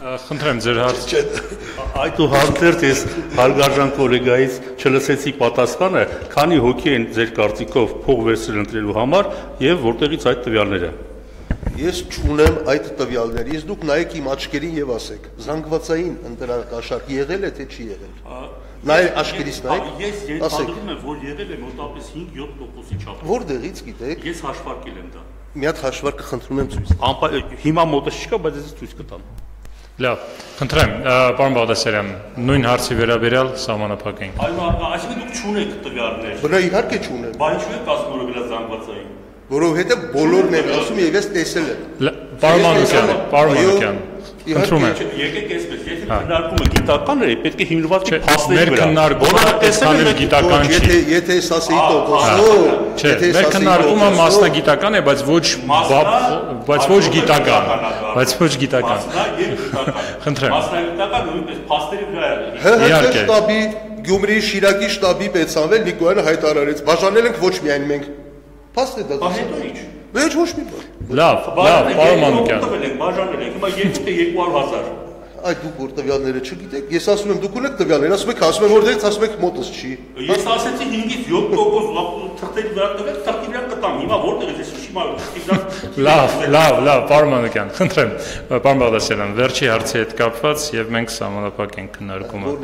Խնդրեմ ձեր հարցը։ Այդուհանդերձ ես հարգարժան գոլեգայից չլսեցի պատասխանը, քանի հոգի են ձեր կարծիքով փող վերցրել ընտրելու համար եւ որտեղից այդ տվյալները։ Ես չունեմ այդ տվյալները, ես դուք նայեք իմ աչքերին եւ ասեք, զանգվածային ընտրակաշարք եղել է թե չի եղել։ Նայ աչքերից նայեք։ Ես ենթադրում եմ, որ եղել է մոտավորապես հինգ-յոթ տոկոսի չափով։ Որտեղից գիտեք։ Ես հաշվարկել եմ դա։ Մի հատ հաշվարկը խնդրում եմ ցույց տալ։ Հիմա մոտս չկա, բայց ես ցույց կտամ։ Լավ, խնդրեմ, պարոն Բաղդասարյան, նույն հարցի վերաբերյալ սահմանափակենք։ Այո, այսինքն դուք չունեք տվյալներ։ Բնա իհարկե չունեմ։ Բայց ինչու եք ասում, որ գլա զանգվածային։ Որովհետեւ բոլորն են ասում եւ ես տեսել եմ։ Պարոն Մանուկյան, պարոն Մանուկյան, խնդրում եմ։ Եկեք այսպես, եթե քննարկումը գիտական է, պետք է հիմնված լինի փաստերի վրա։ Մեր քննարկումը տեսանելի գիտական չի։ Եթե եթե ես ասեի տոկոսը, չէ, մեր քննարկումը մասնագիտական է, բայց ոչ բայց ոչ գիտական, բայց ոչ գիտական։ Խնդրեմ։ Մասնագիտական նույնպես փաստերի վրա է։ Իհարկե։ Շտաբի Գյումրի Շիրակի շտաբի պետսանվել Նիկոյանը հայտարարեց, բաժանել ենք ոչ միայն մենք։ Փաստ է դա։ Բա հետո ինչ։ Ոչ ոչ մի բան։ Լավ, լավ, պարոն Մանուկյան։ Բաժանել ենք, հիմա երկու թե երկու հարյուր հազար։ Այդ դուք որ տվյալները չգիտեք, ես ասում եմ դուք ունեք տվյալներ, ասում եք, ասում եմ որտեղից, ասում եք մոտս չի։ Ես ասեցի հինգից յոթ տոկոս թղթերի վրա տվեք, թղթի վրա կտամ։ Հիմա որտեղից ես հիմա թղթի վրա։ Լավ, լավ, լավ, պարոն Մանուկյան, խնդրեմ, պարոն Բաղդասարյան, վերջի հարցի հետ կապված եւ մենք սահմանափակենք քննարկումը։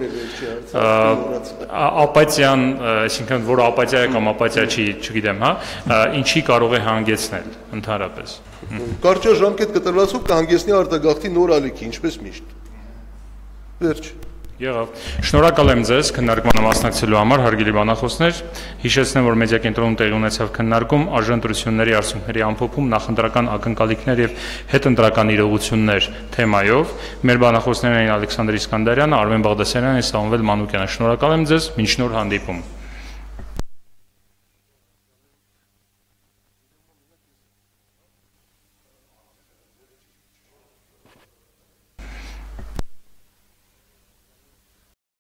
Ապաթիան, այսինքն որ ապաթիա է կամ ապաթիա չի, չգիտեմ, հա, ինչի կարող է հանգեցնել ընդհանրապես։ Կարճ ժամկետ կտրվածով կհանգեցնի արտագաղթի նոր ալիքի, ինչպես միշտ։ Վերջ։ Եղավ։ Շնորհակալ եմ ձեզ քննարկմանը մասնակցելու համար, հարգելի բանախոսներ։ Հիշեցնեմ, որ մեդիա կենտրոնում տեղի ունեցավ քննարկում արժանտրությունների արդյունքների ամփոփում, նախընտրական ակնկալիքներ եւ հետընտրական իրողություններ թեմայով։ Մեր բանախոսներն էին Ալեքսանդր Իսկանդարյանը, Արմեն Բաղդասարյանը, Սամվել Մանուկյանը։ Շնորհակալ եմ ձեզ, մինչ նոր հանդիպում։